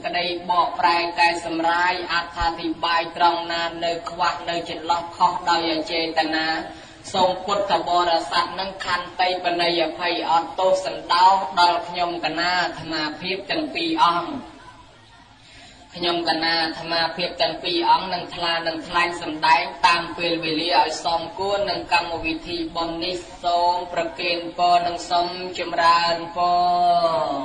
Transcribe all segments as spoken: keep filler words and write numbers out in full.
ក្តីបកប្រែកែសម្រាយអត្ថាធិប្បាយត្រង់ណានៅខ្វះនៅចន្លោះខុសដោយអចេតនាសូមពុទ្ធបរិស័ទនឹងខន្តីបណិយភ័យអត់ទោសសន្តោសដល់ខ្ញុំកណាអាត្មាភាពទាំងពីរអង្គខ្ញុំកណាអាត្មាភាពទាំងពីរអង្គនឹងថ្លានឹងថ្លែងសម្ដែងតាមពេលវេលាឲ្យសមគួរនឹងកម្មវិធីបុណ្យនេះសូមប្រគេនពរនិងសូមចម្រើនពរ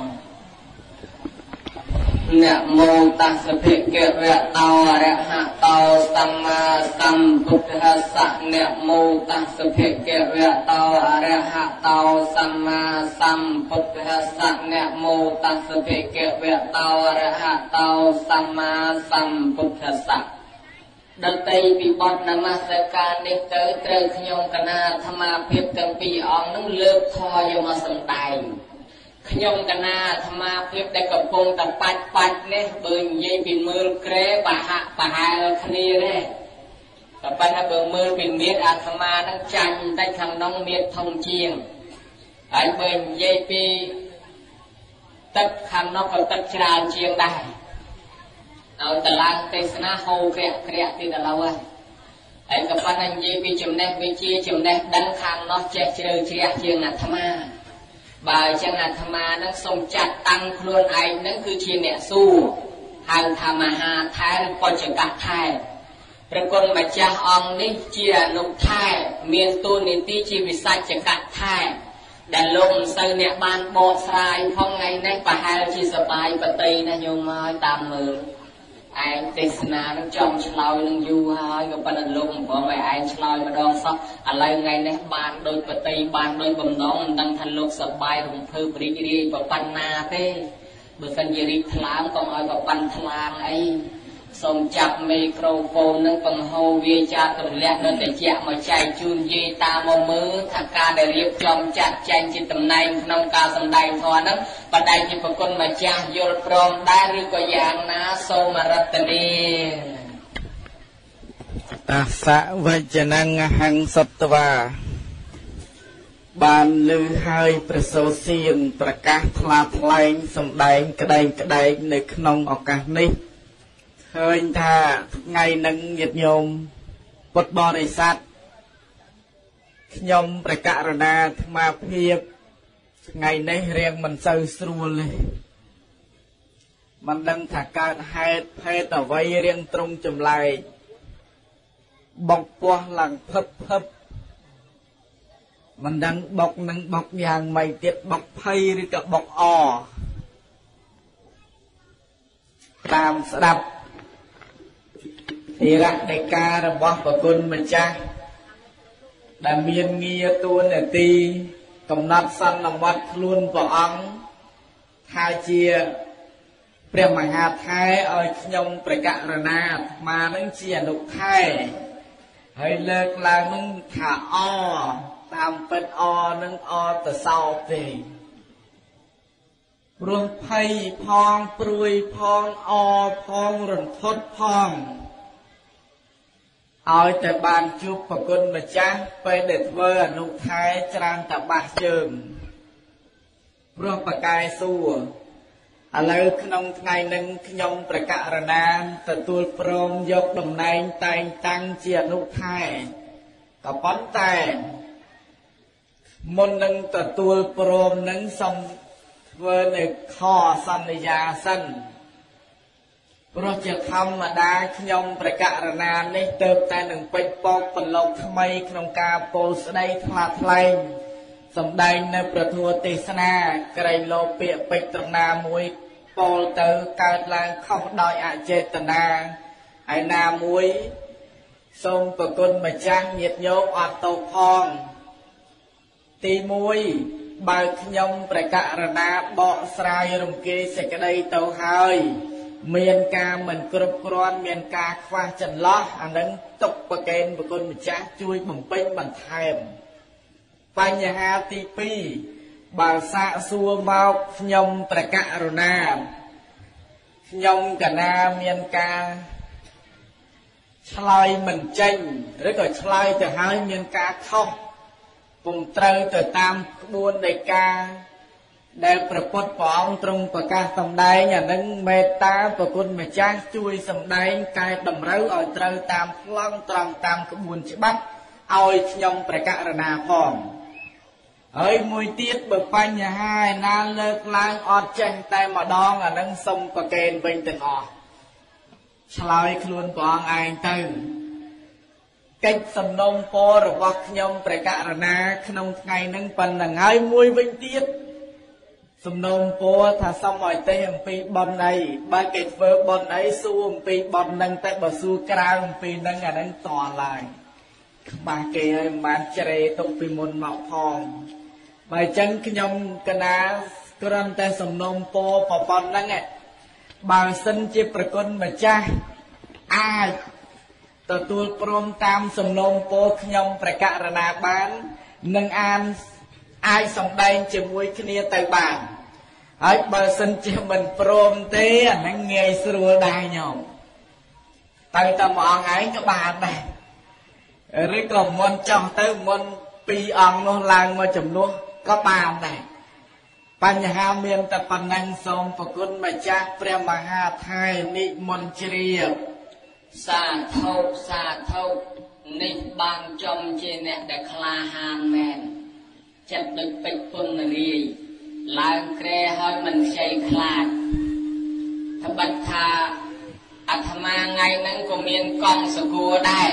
นะโมตัสสะภะคะวะโตอะระหะโตสัมมาสัมพุทธัสสะนะโมตัสสะภะคะวะโตอะระหะโตสัมมาสัมพุทธัสสะนะโมตัสสะภะคะวะโตอะระหะโตสัมมาสัมพุทธัสสะដតីពីបទនមស្ការនេះទៅត្រូវខ្ញុំកណាអាត្មាភាពទាំងពីរអង្គនឹងលើកធម៌យកមកសម្ដែងខ្ញុំកណាអាត្មាភាពដែលកំពុងតែបាច់បាច់នេះបើនិយាយពីមើលក្រែបហៈបហែលគ្នាទេតែប៉ុន្តែបើមើលពីមៀតអាត្មានឹងចាញ់តែខាងក្នុងមៀតធំជាងហើយបើនិយាយពីទឹកខាងនោះក៏ទឹកច្រើនជាងដែរឲ្យតឡើងទេសនាហូរក្រាក់ក្រាក់ទីដល់ហើយហើយក៏ប៉ុន្តែនិយាយពីចំណេះវិជ្ជាចំណេះដឹងខាងនោះចេះជ្រៅជ្រះជាងអាត្មាបើអញ្ចឹងអាត្មានឹងសូមចាត់តាំងខ្លួនឯងនឹងគឺជាអ្នកសួរហៅថាមហាថែឬបច្ចកថែព្រះគុណម្ចាស់អង្គនេះជាអនុថែមានតួនាទីជាវិសច្ចកថែដែលលោកមិនសូវអ្នកបានបកស្រាយផងថ្ងៃនេះប្រហែលជាសបាយបតីណាញោមមកតាមមើលឯងទេសនានឹងចំឆ្លើយនឹងយូរហើយក៏ប៉ុន្តែលោកមិនព្រមឲ្យឯងឆ្លើយម្ដងសោះឥឡូវថ្ងៃនេះបានដោយបតីបានដោយបំណងមិនដឹងថាលោកសប្បាយរំភើបរីករាយប្រប៉ុណ្ណាទេបើសិនជារីកថ្លើមកុំឲ្យប្រប៉ុណ្ណថ្លាងអីសូមចាប់មីក្រូហ្វូននឹងបង្ហូរវាចាទម្លាក់នៅតិចមកចែកជូនយាយតាមមកមើលថាការដែលរៀបចំចាត់ចែងជាតំណែងក្នុងការសម្ដែងធម៌ហ្នឹងបដិជាប្រគុណម្ចាស់យល់ព្រមដែរឬក៏យ៉ាងណាសូមរតនាតាសៈវចនង្ហង្សតវាបានលឺហើយប្រសូតសៀងប្រកាសថ្លាថ្លែងសម្ដែងក្តែងក្តែងនៅក្នុងឱកាសនេះឃើញថាថ្ងៃនឹងញាតិញោមពុទ្ធបរិស័ទខ្ញុំព្រះករុណាអាត្មាភាពថ្ងៃនេះរៀងមិនសូវស្រួលទេមិនដឹងថាកើតហេតុភេទអ្វីរៀងត្រង់ចម្លែកបុកពោះឡើងភឹបភឹបមិនដឹងបុកនឹងបុកយ៉ាងម៉េចទៀតបុកភ័យឬក៏បុកអតាមស្ដាប់ធិរៈដីការបស់ប្រគុណម្ចាស់ដែលមានងារតួនាទីកំណត់សន្មតខ្លួនព្រះអង្គថាជាព្រះមហាថែឲ្យខ្ញុំព្រះករុណាអាត្មានឹងជាអនុថែហើយលើកឡើងនឹងថាអតាមពិតអនឹងអទៅសោតទេព្រោះភ័យផងព្រួយផងអផងរន្ធត់ផងឲ្យតែបានជួបប្រគុណម្ចាស់ពេលដែលធ្វើអនុថែច្រើនតបាសជើងព្រោះបកែសួរឥឡូវក្នុងថ្ងៃនឹងខ្ញុំព្រះករុណាទទួលព្រមយកតំណែងតែងតាំងជាអនុថែក៏ប៉ុន្តែមុននឹងទទួលព្រមនឹងសូមធ្វើនៅខសន្យាសិនព្រោះជាធម្មតាខ្ញុំព្រះករុណានេះទៅតែនឹងពេចពកប្រឡូកថ្មីក្នុងការពោលស្ដីថ្លាថ្លែងសម្ដែងនៅប្រធមទេសនាក្រៃលោពាក្យពេចត្រណាមួយពោលទៅកើតឡើងខុសដោយអចេតនាហើយណាមួយសូមប្រគុណម្ចាស់ញាតិញោមអត់ទោសផងទីមួយបើខ្ញុំព្រះករុណាបកស្រាយរំគេសេចក្តីទៅហើយមានការមិនគ្រប់គ្រាន់មានការខ្វះចន្លោះអានឹងទុកប្រកេនប្រគុណម្ចាស់ជួយបំពេញបន្ថែមបញ្ហាទីពីរបើសាកសួរមកខ្ញុំព្រះករុណាខ្ញុំកណាមានការឆ្លើយមិនចេញឬក៏ឆ្លើយទៅហើយមានការខុសពុំត្រូវទៅតាមក្បួននៃការដែលប្រពុតព្រះអង្គទ្រង់ប្រកាសសម្ដែងអានឹងមេត្តាប្រគុណម្ចាស់ជួយសម្ដែងកែតម្រូវឲ្យត្រូវតាមប្លង់ត្រង់តាមក្បួនច្បាប់ឲ្យខ្ញុំប្រកាសរណាផងហើយមួយទៀតបើបញ្ហាឯណាលើកឡើងអត់ចេញតែម្ដងអានឹងសុំប្រកេនវិញទាំងអស់ឆ្លើយខ្លួនព្រះអង្គឯងទៅកិច្ចសំណូមពររបស់ខ្ញុំព្រះករុណាក្នុងថ្ងៃហ្នឹងប៉ុណ្ណឹងហើយមួយវិញទៀតសំណូមពរថាសូមឲ្យទេអំពីបុណ្យអីបើគេធ្វើបុណ្យអីសួរអំពីបុណ្យហ្នឹងតែបើសួរក្រៅអំពីហ្នឹងអាហ្នឹងតឡើយច្បាស់គេហើយមិនបានជ្រេទុកពីមុនមកផងបើអញ្ចឹងខ្ញុំកណាគ្រាន់តែសំណូមពរប៉ុណ្ណឹងបើសិនជាប្រគុណម្ចាស់អាចទទួលព្រមតាមសំណូមពរខ្ញុំព្រះករុណាបាននឹងអានអាចសម្ដែងជាមួយគ្នាទៅបានហើយបើសិនជាមិនព្រមទេអានឹងងាយស្រួលដែរញោមទៅតែមួយអង្គឯងក៏បានដែរឬក៏មុនចង់ទៅមុនពីរអង្គនោះឡើងមកចំនួនក៏បានដែរបញ្ហាមានតែប៉ុណ្ណឹងសូមប្រគុណម្ចាស់ព្រះមហាថៃនិមន្តជ្រាបសាធុសាធុនេះបានចំជាអ្នកដែលក្លាហានមែនចិត្តដូចពេជ្រពុនរាយឡើងក្រែហើយមិនខ្ចីខ្លាចត្បិតថាអាត្មាថ្ងៃហ្នឹងក៏មានកង់សគួរដែរ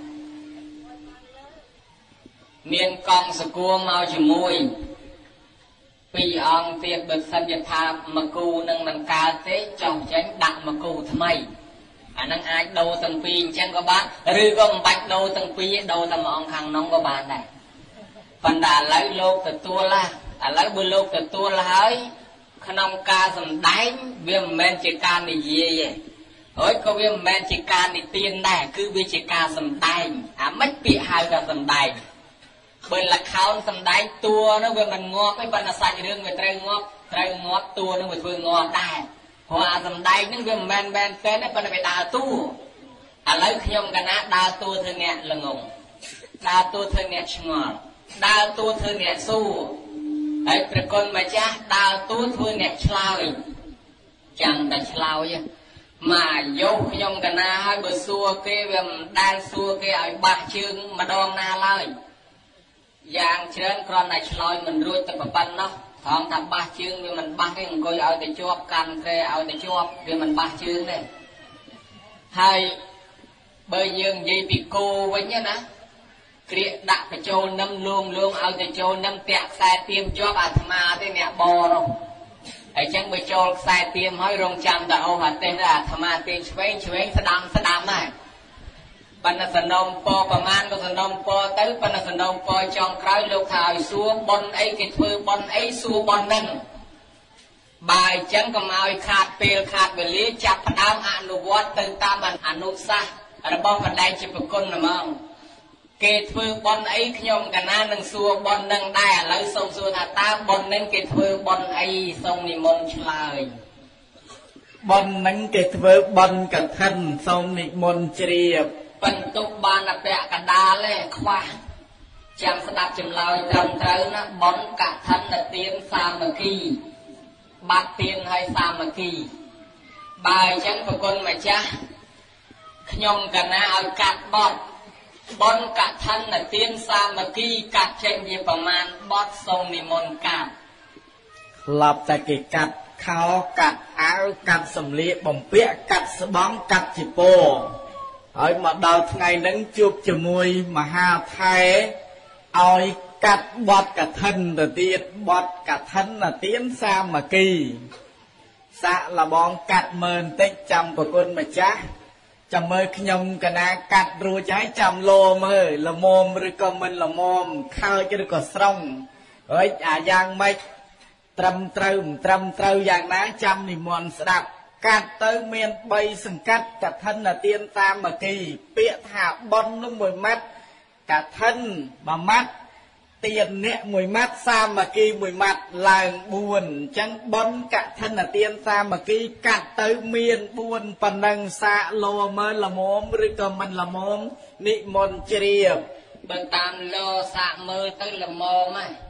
មានកង់សគួរមកជាមួយពីរអង្គទៀតបើសិនជាថាមកគូនឹងមិនកើតទេចង់ចេញដាក់មកគូថ្មីអានឹងអាចដូរទាំងពីរអញ្ចឹងក៏បានឬក៏មិនបាច់ដូរទាំងពីរដូរតែមួយអង្គខាងនោះក៏បានដែរប៉ុន្តែឥឡូវលោកទទួលឡាឥឡូវបើលោកទទួលហើយក្នុងការសម្ដែងវាមិនមែនជាការនិយាយទេហើយក៏វាមិនមែនជាការនិទានដែរគឺវាជាការសម្ដែងអាមិនពាក្យហៅថាសម្ដែងបើលខោនសម្ដែងតួនោះវាមិនងាប់ទេប៉ុន្តែសាច់រឿងវាត្រូវងាប់ត្រូវងាប់តួនោះវាធ្វើងាប់ដែរព្រោះអាសម្ដែងហ្នឹងវាមិនមែនមែនទេប៉ុន្តែវាដើរតួឥឡូវខ្ញុំកណាដើរតួធ្វើអ្នកល្ងងដើរតួធ្វើអ្នកឆ្ងល់ដើរតួធ្វើអ្នកសួរហើយព្រះគុណម្ចាស់ដើរតួធ្វើអ្នកឆ្លើយចាំតែឆ្លើយមកអាយុខ្ញុំកណាហើយបើសួរគេវាមិនដែលសួរគេឲ្យបាស់ជើងម្ដងណាឡើយយ៉ាងច្រើនគ្រាន់តែឆ្លើយមិនរួចតែប៉ុណ្ណោះត្រង់ថាបាស់ជើងវាមិនបាស់ទេអង្គុយឲ្យតែជាប់កាន់ក្រែឲ្យតែជាប់វាមិនបាស់ជើងទេហើយបើយើងនិយាយពីគោវិញណាក្រៀកដាក់បញ្ចូលនឹមលួងលួងឲ្យទៅចូលនឹមតាក់ខ្សែទៀមជាប់អាត្មាទេអ្នកបរនោះហើយចឹងបើចូលខ្សែទៀមហើយរងចាំតែអូអាទេសអាត្មាទៀមឆ្វេងឆ្វេងស្ដាំស្ដាំដែរបណ្ណសនំពរប្រមាណក៏សនំពរទៅបណ្ណសនំពរចង់ក្រោយលោកថាឲ្យសួរប៉ុនអីគេធ្វើប៉ុនអីសួរប៉ុនហ្នឹងបើអញ្ចឹងកុំឲ្យខាតពេលខាតវេលាចាប់ផ្ដើមអនុវត្តទៅតាមអនុសាសន៍របស់បណ្ដៃជាប្រគុណហ្មងគេធ្វើប៉ុនអីខ្ញុំកណានឹងសួរប៉ុនហ្នឹងដែរឥឡូវសូមសួរថាតើប៉ុនហ្នឹងគេធ្វើប៉ុនអីសូមនិមន្តឆ្លើយប៉ុនហ្នឹងគេធ្វើប៉ុនកឋិនសូមនិមន្តជ្រាបបន្ទុកបានអពៈកដាលទេខ្វះចាំស្ដាប់ចម្លើយត្រឹមត្រូវណាប៉ុនកឋិនទានសាមគ្គីបាត់ទានឲ្យសាមគ្គីបើអញ្ចឹងប្រគុណម្ចាស់ខ្ញុំកណាឲ្យកាត់បត់ប៉ុនកឋិនទានសាមគ្គីកាត់ចេញជាប្រមាណបត់សូមនិមន្តកាត់ស្លាប់តែគេកាត់ខោកាត់អាវកាត់សម្លៀកបំពាក់កាត់ស្បង់កាត់ជីពោហើយមកដល់ថ្ងៃហ្នឹងជួបជាមួយមហាថែឲ្យកាត់បត់កឋិនទៅទៀតបត់កឋិនទានសាមគ្គីសាក់លបងកាត់មើលបន្តិចចាំប្រគុណម្ចាស់ចាំមើលខ្ញុំកណាកាត់រួចហើយចាំលោមើលល្មមឬក៏មិនល្មមខើចឬក៏ស្រង់ហើយអាយ៉ាងម៉េចត្រឹមត្រូវមិនត្រឹមត្រូវយ៉ាងណាចាំនិមន្តស្ដាប់កាត់ទៅមានបីសង្កាត់កឋិនទានសាមគ្គីពាក្យថាប៉ុននោះមួយម៉ាត់កឋិនមួយម៉ាត់ទានអ្នកមួយម៉ាត់សាមគ្គីមួយម៉ាត់ឡើងបួនអញ្ចឹងប៉ុនកឋិនទានសាមគ្គីកាត់ទៅមានបួនប៉ុណ្ណឹងសាកលោមើលល្មមឬក៏មិនល្មមនិមន្តជ្រាបបើតាមលោសាកមើលទៅល្មមហើយ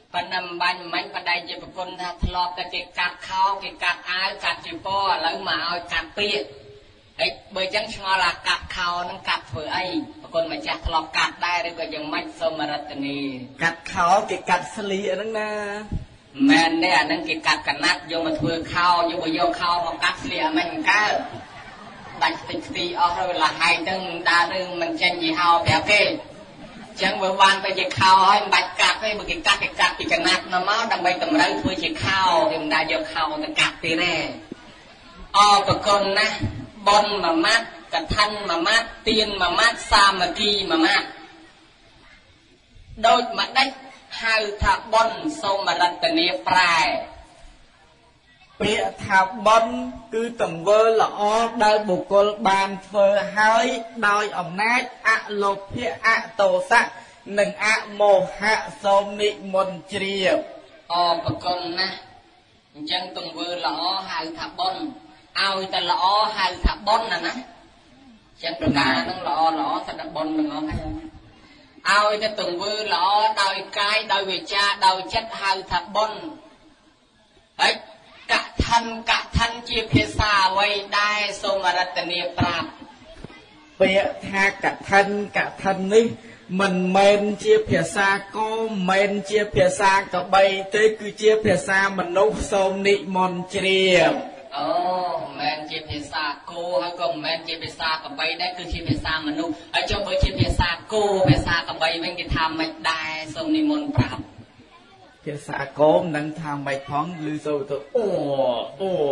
ปนำบันมันปนได้จะประคุณถ้าทะเลาะกันเกี่ยกัดเขาเกี่ยกัดอ้ายกัดจีป้อแล้วมาเอากัดเปียไอ้เบย์จังชงอละกัดเขานั่งกัดเผื่อไอ้ประคุณมาจากทะเลาะกัดได้หรือก็ยังไม่สมรัตนีกัดเขาเกี่ยกัดสลีนั่งนะแม่เนี่ยนั่งเกี่ยกัดกันนัดโยมาเผื่อเขาโยมาโยเขาพอกัดสลีมันก็ดัดติดตีเอาเวลาให้ตั้งดาเรื่องมันเช่นยี่ห้อแบบเก้จังเมื่อวานไปเจ็บข้าวให้บัดกัดให้บุกิกัดไปกัดปีกันนัดน้ำมันดำไปตำไรถ้วยเจ็บข้าวเดี๋ยวได้เจ็บข้าวแต่กัดตีแน่อ๋อประคนนะบอลมามัดกระทันมามัดเตียนมามัดซามากีมามัดโดยมาได้หาถ้าบอลโซมารัตเนียปลายเปียถ้าบอลคือต่างเวอร์ละอ้อได้บุกลบานเฟอร์หายได้อำนาจอะโลภะอะโตสะหนึ่งอะโมหะโสมนิมนเจียบอ๋อประคนนะจังต่างเวอร์ละอ้อหาถ้าบอลเอาแต่ละอ้อหาถ้าบอลน่ะนะจังประการนั่งละอ้อละอ้อสัตว์บอลนั่งอ้อเอาแต่ต่างเวอร์ละอ้อได้กายได้วิชาได้จัดหาถ้าบอลไอ้กะทันกะทันจีเพศาไว้ได้สมรัตเนียปราบเปียทากะทันกะทันนี่มันเมนเจียเพศาก็เมนเจียเพศากะใบเตยคือเจียเพศามนุษย์สมนิมนเจียบโอ้เมนเจียเพศาโกให้ก็เมนเจียเพศากะใบได้คือเจียเพศามนุษย์ไอ้เจ้าเบอร์เจียเพศาโกเพศากะใบมันจะทำไม่ได้สมนิมนปราบเจ้าสาโกมนั่งทำใบท้องลือโซ่ตัวโอ้โอ้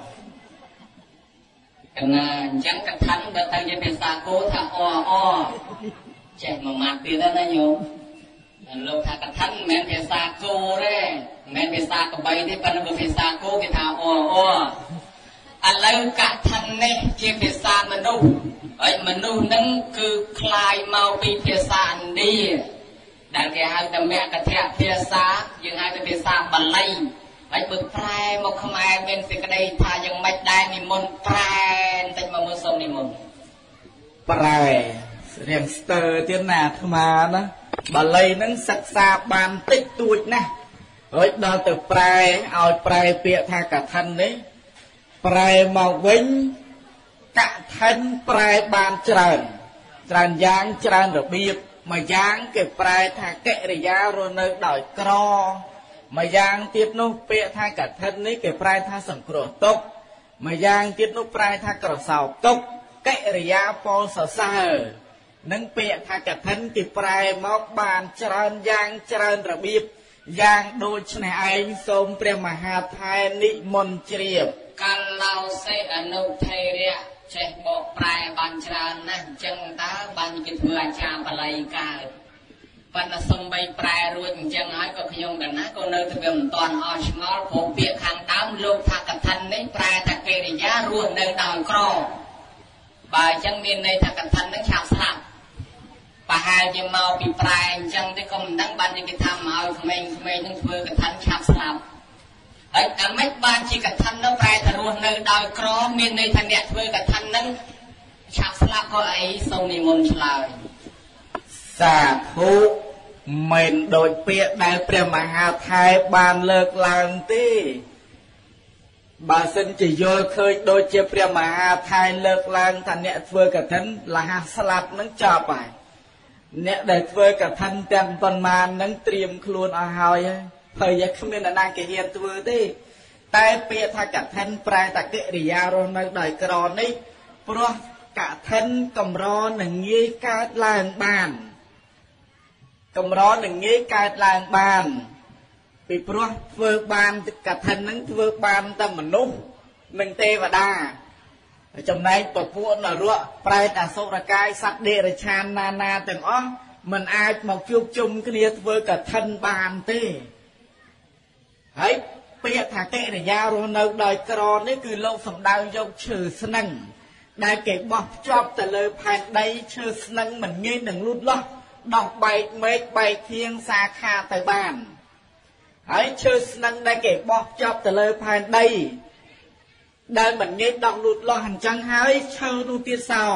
กันนะยังกระทันแต่ตั้งใจเป็นสาโกถ้าอ้ออ้อแจกมามาตีแล้วนะโยมลูกถ้ากระทันแม่เป็นสาโกเร่แม่เป็นสากใบที่ปนบุเป็นสาโกกิทาอ้ออ้ออะไรกระทันเนี่ยเจียเป็นสามนุษย์ไอ้มนุษย์นั่นคือคลายเมาปีเป็นสาอันดีดังแกหาแต่แม่กระเทียเพียซายังหาแต่เพียซาบัลไลไอ้บึกแปรมกขมายเป็นสิ่งใดถ้ายังไม่ได้นิมนต์แปรแต่มามือส่งนิมนต์แปรเรียงสเตอร์เตียนนาธมานะบัลไลนั้นศึกษาบานติดตัวนะเฮ้ยดาวแต่แปรเอาแปรเปียทากะทันนี้แปรมาวิ่งกะทันแปรบานจรันจรันยางจรันระเบียบมาย่างเก็บปลายทางเกริยาโรนเนอดอยกรอมาย่างเตียบนุเปียทางกัดทันนี้เก็บปลายทางสังโกรตกมาย่างเตียบนุปลายทางกระสาวตกเกริยาปอสเสอนังเปียทางกัดทันเก็บปลายมอกบานเจริญย่างเจริญระเบียบย่างโดยชนะไอสมเปรียมหาไทยนิมนเจียบการเล่าเสอนุเทเรียเช็คบอกปลายบัญชานะจังตาบัญกิจเพื่อชาปลายกาปันสมใบปลายรุ่นจังไอ้ก็ขยงกันนะก็เนื้อทะเบียนตอนออชมอลผมเปียกหางตามลูกทักทันในปลายตะเกียยารุ่นเนื้อดาวกรอบายจังมีในทักทันนั้นฉาบสลับปะหายจะเมาปีปลายจังได้ก็มันดังบัญกิจทำเอาทำไมทำไมนึกเพื่อกทันฉาบสลับไอ้อเมริกาชีกทันนั้นปลายตะรุ่นเนื้อดาวกรอมีในทันเนี่ยเพื่อกทันนั้นฉาบสลับก็ไอ้ทรงนิมนต์ฉลาดสาธุเมนโดยเปียได้เปรียมหาไทยบานเลิกลางตีบาสินจะโยเคยโดยเจเปรียมหาไทยเลิกลางท่านเนี่ยเพื่อกับท่านละหาสลับนั้นจ่อไปเนี่ยได้เพื่อกับท่านเต็มปนมานั้นเตรียมครูนอาหอยเผยยักษ์ไม่นานเกียรติเวอร์ตีแต่เปียถ้ากับท่านปลายตะเกียริยาโรนักได้กรอนนี้เพราะกับท่านกำรอหนึ่งยี่การลางบานกำร้อนหนึ่งงี้การลางบานปีพระเฟือบานกับทันนั้นเฟือบานตามมนุษย์หนึ่งเทวดาจำในปะพวกน่ะรัวปลายตาโสรกายสัตว์เดรัจฉานนานาแต่อ๋อมันอาจมาจุบจุ่มกันเนี่ยเฟือกับทันบานเต้เฮ้ยเปียถาเตะเนี่ยยาวโรนเอาดอยกรอนนี่คือโลกสำดาวยกชื่อสนั่งได้เก็บบอกจอบแต่เลยภายในชื่อสนั่งเหมือนงี้หนึ่งรุดล้อดอกใบเมฆใบเทียงสาขาแต่บ้านไอ้เชิดนั่งได้เก็บบอกจอบแต่เลยภายในได้เหมือนเงี้ยดอกหลุดลอหันจังหายเชิดดูตีสาว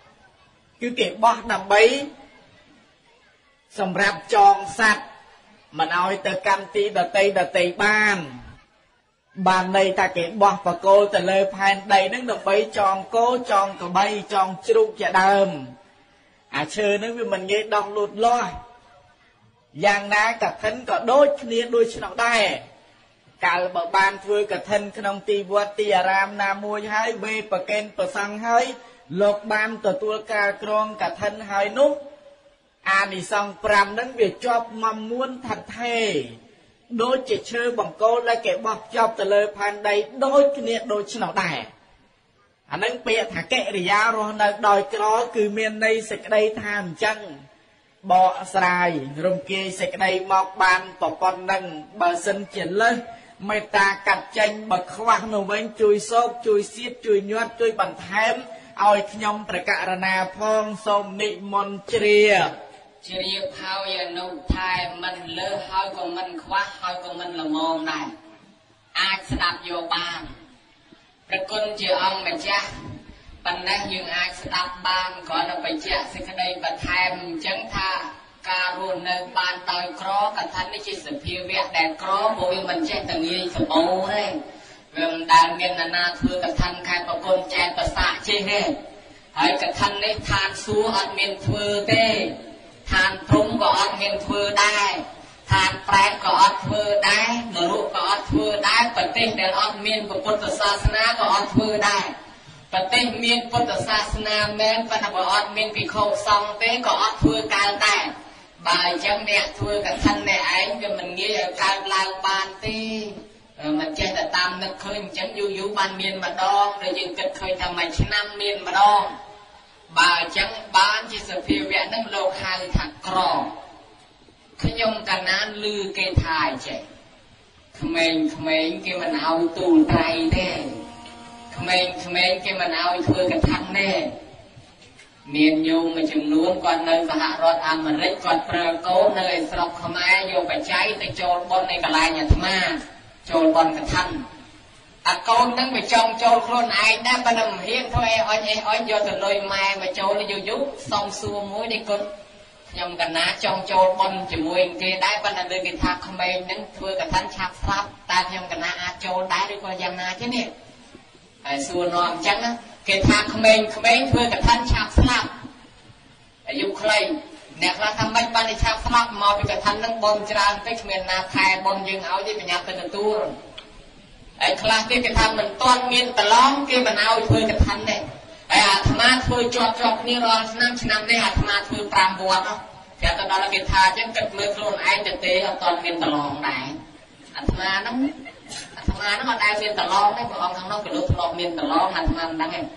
คือเก็บบอกดำใบสำหรับจองสัตว์ mình nói từ căn tí đợt tây đợt tây ban ban đây ta kể bọt và cô từ lời phan đầy nước đồng bấy tròn cố tròn cờ bay tròn chụp chả đờm à chơi nước vì mình nghe đọc lụt lo giang ná cả thân có đôi kia đôi chân nào đây cả bờ ban thưa cả thân không ti vua ti ram nam môi hai bê bờ ken bờ sang hai lộc ban từ tua ca krong cả thân hai nút à đi xong pram đến việc cho mong muốn thật thề đôi chỉ chơi bằng cô là kẻ bọc chọc từ lời phan đây đôi kia đôi chân nào đây anh đang bịa thả kệ để ra rồi nó đòi có cứ miền đây sẽ đây tham chân bọ sài rồng kia sẽ đây mọc bàn bỏ con nâng bờ sân chuyển lên mày ta cắt tranh bậc khoang nấu bánh chui sốt chui xiết chui nhuat chui bằng thém ôi nhom phải cả rana phong sông nị môn chia chia phao ya nụ thai mình lơ hơi của mình khoác hơi của mình là mồm này ai sẽ đạp vô bàn cái con chưa ông mày cha phần này nhưng ai sẽ đạp bàn có là phải cha sẽ cái đây và thèm chẳng tha ca ruộng nơi bàn tàu cỏ cả thân chỉ sự phiêu vẹt đèn cỏ bồi mình chạy từng nghi sập bầu đấy gần đàn miền là na thưa cả thân khai và con chạy và xạ chơi đấy hãy cả thân đấy than xua ở miền thưa tê than trúng có ở miền thưa đai than prai có ở thưa đai nở ruộng có ở thưa đai và tên để ở miền của Phật giáo na có ở thưa đai và tên miền Phật giáo na men và nằm ở miền bị khâu xong tế có ở thưa cao tài bài chẳng mẹ thưa cả thân này ấy vì mình nghĩ ở cao lao ban ti mình chơi là tam nước khơi chẳng du du ban miền mà đo rồi nhưng kịch khơi thằng mày năm miền mà đo bài chẳng bán chỉ sự phiêu vẹn nâng lô hai thằng cỏ khi nhung cả nan lư cây thải chạy mình mình cái mình ao tù tay thế mình mình cái mình ao thưa cả thân này miền nhung mà chừng luôn còn nơi và hạ rót ăn mà rít còn prơ cố nơi sọc không ai vô phải cháy tới trôn bon này cả lại nhà thầm ma trôn bon cả thân à con nâng phải trong trôn luôn ai đã bắt nằm hiên thôi ôi ôi ôi vô từ lôi mai mà trôn nó vô giúp xong xua muối đi con nhầm cả ná trong trôn bon chỉ mùi kia đái bắt nằm lên cái thác không ai nâng thưa cả thân chạp sắp ta nhầm cả ná à trôn đái đi qua giang ná chứ nè à xua nòm chắc á cái thác không ai không ai thưa cả thân chạp sắp dục khay nè là thằng mấy bạn đi chạm sắp mò bị cả thân nâng bom tràn tới miền nam khai bom dương áo với mình nhập từ tu rồi ấy class cái cái thằng mình toàn miền tây long kia mình áo thuê cái thân này ấy à tham ăn thuê chọt chọt như rồi năm năm đây à tham ăn thuê pram buồn đó thì tao đó là cái thà chứ cật mưa luôn ai thực tế ở toàn miền tây long này à tham ăn nó tham ăn nó còn ai miền tây long đấy còn thằng nó phải lột lột miền tây long là tham ăn đáng em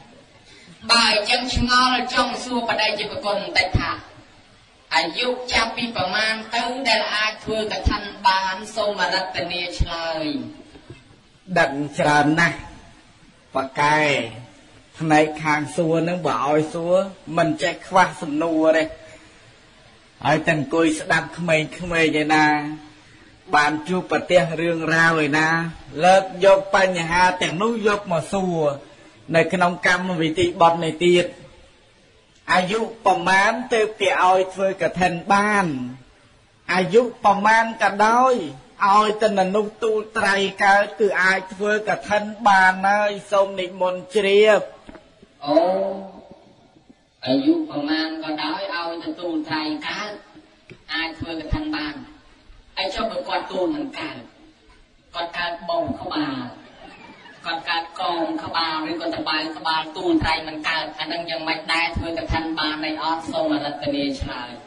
bài chân ngó là trong xua và đây chỉ có con tách thảอายุจับปีประมาณตั้งแต่อาจช่วยกับท่านบานสมรัตเนียชเลยดังจรานะปากไก่ในคางซัวนึกบ่อยซัวมันจะคว้าสนุวเลยไอ้ตังกุยสดับขมายขมายใจนะบานจูปเตียเรื่องราวเลยนะเลิกยกปัญหาแต่งนู้ยกมาซัวในขนมกรรมวิธีบอลในตีดอายุประมาณเติบเกี่ยวเพื่อกับแทนบ้านอายุประมาณกันได้เอาแต่นนุตูไตรก็คืออายุเพื่อกับแทนบ้านเลยทรงนิมนต์เชียบโอ้อายุประมาณก็ได้เอาแต่ตูไตรก็อายุเพื่อกับแทนบ้านไอ้ชอบไปกอดตูเหมือนกันกอดการบ่งเข้ามาก่อนการกองขบาหรือก่อนตะบายขบาตูนไทยมันการอันนั้นยังไม่ได้เพื่อกับทันบาในออสโซมารัตเนียชลาย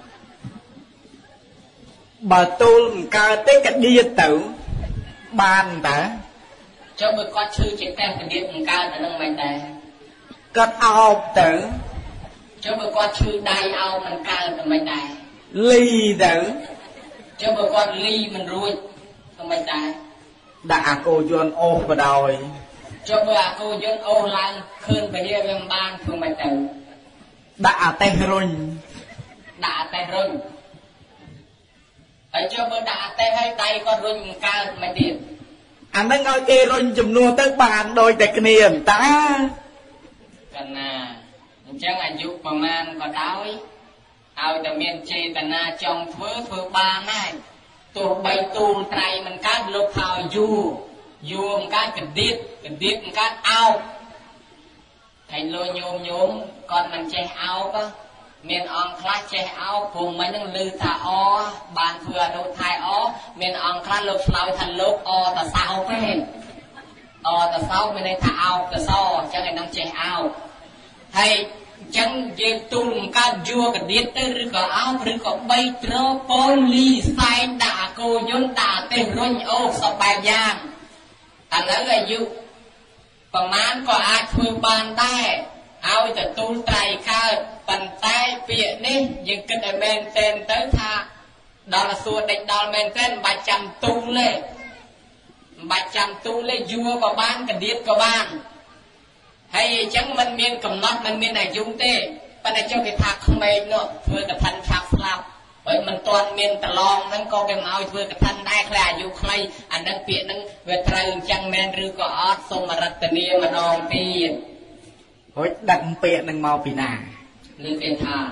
บาตูนการเตะดีtửบานแต่เจ้าบุกอดชื่อเจ็ดแต้มกระเดียดมันการอันนั้นไม่ได้ก็เอาtử เจ้าบุกอดชื่อได้เอามันการแต่ไม่ได้ลีtử เจ้าบุกอดลีมันรวยก็ไม่ได้ด่าโกยนโอไปดอย cho bữa cô dân ô lan khơi về here bên ban phương bài tử ด่าเตะรุ่นด่าเตะรุ่นไอ้cho bữaด่าเตะให้tay conรุ่นcao mà điệp อันนั้นเอาเอรุ่นจำนวนตั้งบานโดยแต่เนียมตากันนะจังอายุประมาณก็ได้เอาแต่เมียนเจตนาจงเฟื่อเฟื่อบานได้ตัวใบตูนไตรมันการลบเท้ายูยูมันการกระดิบกระดิบมันการเอาไอ้โลโยมโยมก่อนมันใจเอาก็เมียนอองคลาใจเอาผมมันยังลือตาอ้อบานเพื่อดูไทยอ้อเมียนอองคลาลบเราทันลบอ้อแต่เศร้าเป็นอ้อแต่เศร้าไม่ได้ถ้าเอาแต่เศร้าจะไงน้องใจเอาให้จังเย็นตุ่มการยัวกับเดียดหรือก็เอาหรือก็ใบโตรโปลีไซด่าโกยนด่าเตะรุ่นโอ้สบายยางอันนั้นอายุประมาณก็อาจคุยบานได้เอาแต่ตูไตรข้าปันใต้เปียนี่ยังกินไอเมนเซนเตอร์ท่าดอลส่วนเด็กดอลเมนเซนบาจำตูเลยบาจำตูเลยยัวกับบ้านกับเดียดกับบ้านให้จังมันเมียนกำนัดมันเมียนอายุเต้ปัญญาเจ้ากิทักขมายเนาะเพื่อกระทันชักสลับเอ้ยมันตอนเมียนตะลองนั่นก็เป็นเอาเพื่อกระทันได้ใครอายุใครอันนั้นเปียนั่งเวทราจังแมนหรือก็ออดสมรัตเนียมานองปีโอ้ยดังเปียนั่งเมาปีนาหรือเป็นทา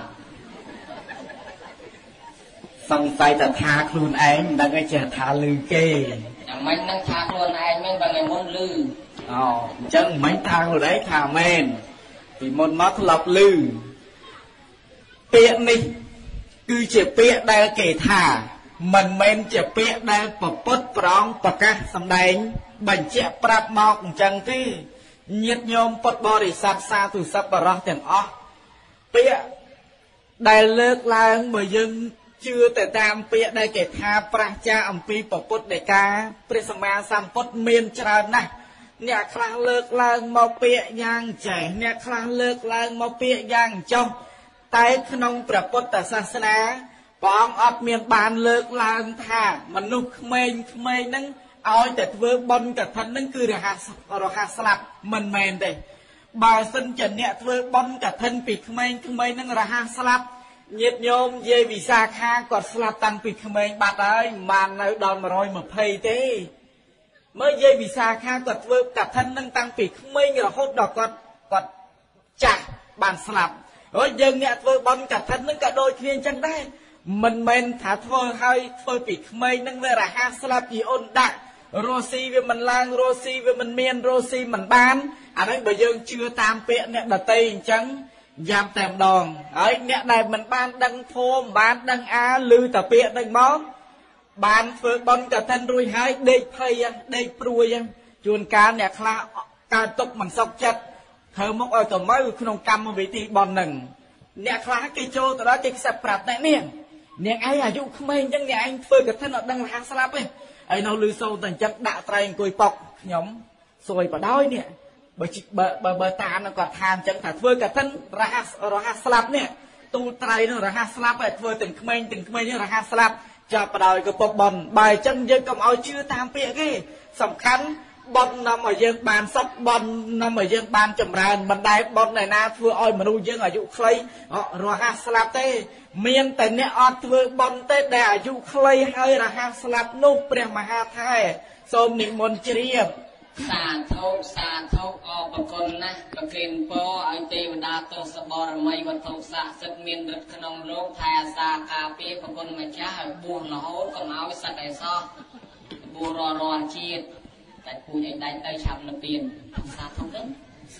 สงสัยแต่ทาครูนเองดังไอ้เจ้าทาลือเก้อย่างไม่นั่งทาครูนเองไม่บางไอ้มนลืออ๋อจังไม่ทางเลยทาแมนปีมนมัดหลับลือเปียนี่คือเจ็บเปียได้เกธามันแมนเจ็บเปียได้ปะปดปรองปะกะสำแดงบัญเจ็บปรับหมอกจังที่เงียบโยมปดบริษัทซาตุสับปะรอแต่งอ๋อเปียได้เลิกล้างเมื่อยังเชื่อแต่ตามเปียได้เกธาปราชาอัมพีปะปดได้กาเปรสมาสัมปดเมียนจรานะเนี่ยคลาเลิกล้างมาเปียยางใจเนี่ยคลาเลิกล้างมาเปียยางจงไต่ขนมประพุทธศาสนาปองอับเมียนบานเลิกล้างท่ามนุษย์เมย์เมย์นั่งเอาแต่เพื่อบอลกับท่านนั่นคือราคาราคาสลับมันเมย์เลยบาสันจันเนี่ยเพื่อบอลกับท่านปีกเมย์เมย์นั่งราคาสลับเย็ดโยมเยวิสาขากอดสลับตังปีกเมย์บาดเลยมันเอาดอนมารอยมาเพย์เต้เมื่อเยวิสาขากอดเพื่อกับท่านนั่งตังปีกเมย์เราโคตรดอกกอดกอดจักบานสลับโอ้ยยังเนี่ยเธอบอลกับท่านนั่งกระโดดเคียงจังได้มันเมนถ้าเธอให้เธอปิดไม่นั่งเวลาหาสลับอีอนดักโรซีเวมันลางโรซีเวมันเมียนโรซีมันบานอันนั้นบ่ยังเชื่อตามเป๊ะเนี่ยดัตเตยจังยามแต่ดองไอ้เนี่ยได้มันบานดังโฟมบานดังอาลือแต่เป๊ะดังมองบานเธอบอลกับท่านรุยหายเด็กเพย์เด็กปลุยจวนการเนี่ยคลาการตกมันซอกจัดเธอมกเอาตัวไม้ขนมกรรมมาวิธีบอลหนึ่งเนี่ยคลากิโจตัวนั้นจะสับปรับแต่เนี่ยเนี่ยไอ้อายุขมิ้นจังเนี่ยไอ้เฟิร์กับท่านดังหางสลับเลยไอ้เราลือโซ่แต่จังด่าไตรกุยปอกหย่อมสวยปะด้อยเนี่ยเบอร์เบอร์เบอร์เบอร์ตาเนี่ยก็ทานจังแต่เฟิร์กับท่านราหราหสลับเนี่ยตูไตรเนี่ยราหสลับไอ้เฟิร์ถึงขมิ้นถึงขมิ้นเนี่ยราหสลับจะปะด้อยก็ปอกบอลใบจังยังก็เอาชื่อตามเปียกกี้สำคัญบอลนำมาเยือนบานซับบอลนำมาเยือนบานจำรานบันไดบอลในนาเพื่ออ้อยมาดูยังอายุใครอ๋อราหสลับเต้เมียนแต่เนี่ยอดเพื่อบอลเต้ได้อายุใครให้ราหสลับนุเปรียมหาไทยสมนิมนต์เจียบสาธุสาธุออกประกนนะประเคนโปไอเทวดาโตสบอรมัยวัตถุสะสัตเมียนรัตขนมโลกไทยสาคาเปียประกนมาจ้าบัวละโหก็มาวิสัตไอซอบัวรอรอนชีดแต่ผู้ใหญ่ได้ได้ชำนับเปลี่ยนสาธุนั้น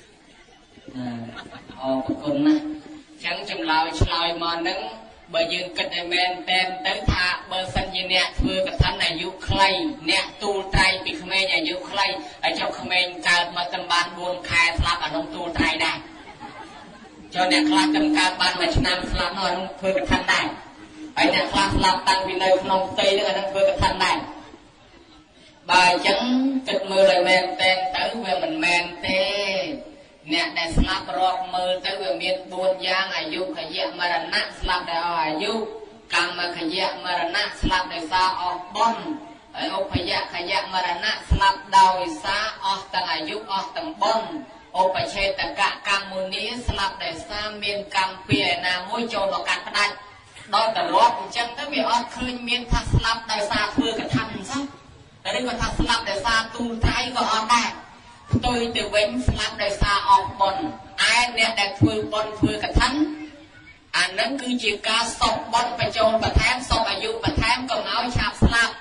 ออกประกนนะจังจำลายชลายมานั่งเบอร์ยืนกันไอแมนเต็มเต็มท่าเบอร์สัญญาเนี่ยเพื่อกับท่านอายุใครเนี่ยตูไตรปีขมิ้นอายุใครไอเจ้าขมิ้นเกิดมาตำบานบนคายสลับอารมณ์ตูไตรได้เจ้าเนี่ยคลาดกันการบานมาชนะสลับนอนเพื่อกับท่านได้ไอเนี่ยคลาดสลับตั้งวินัยขนมเตยด้วยกันเพื่อกับท่านได้บายจังจุดมือเลยแมนเต็มเต้เวมันแมนเต้เนี่ยได้สลับรอกมือตั้งแต่เมียนบุญยางอายุขยะมรณะสลับได้อายุกรรมขยะมรณะสลับได้ซาออกบอนไอ้อุปยะขยะมรณะสลับดาวซาออกตั้งอายุออกตั้งบอนอุปเชตกะกรรมมุนีสลับได้ซาเมียนกรรมเปียนามุยโจดอกการพนันโดยแต่รอกจังถ้ามีออกคืนเมียนทัสลับได้ซาเพื่อกระทำซะแต่ได้ก็ทัสลับได้ซาตูไทยก็ออกได้ตัวตัวเว้นสลับได้ซาออกบนไอ้เนี่ยได้เพื่อบนเพื่อกระทันอันนั้นคือจีการสอบบนไปโจมประแทงสอบอายุประแทงก็เอาชาบสลับ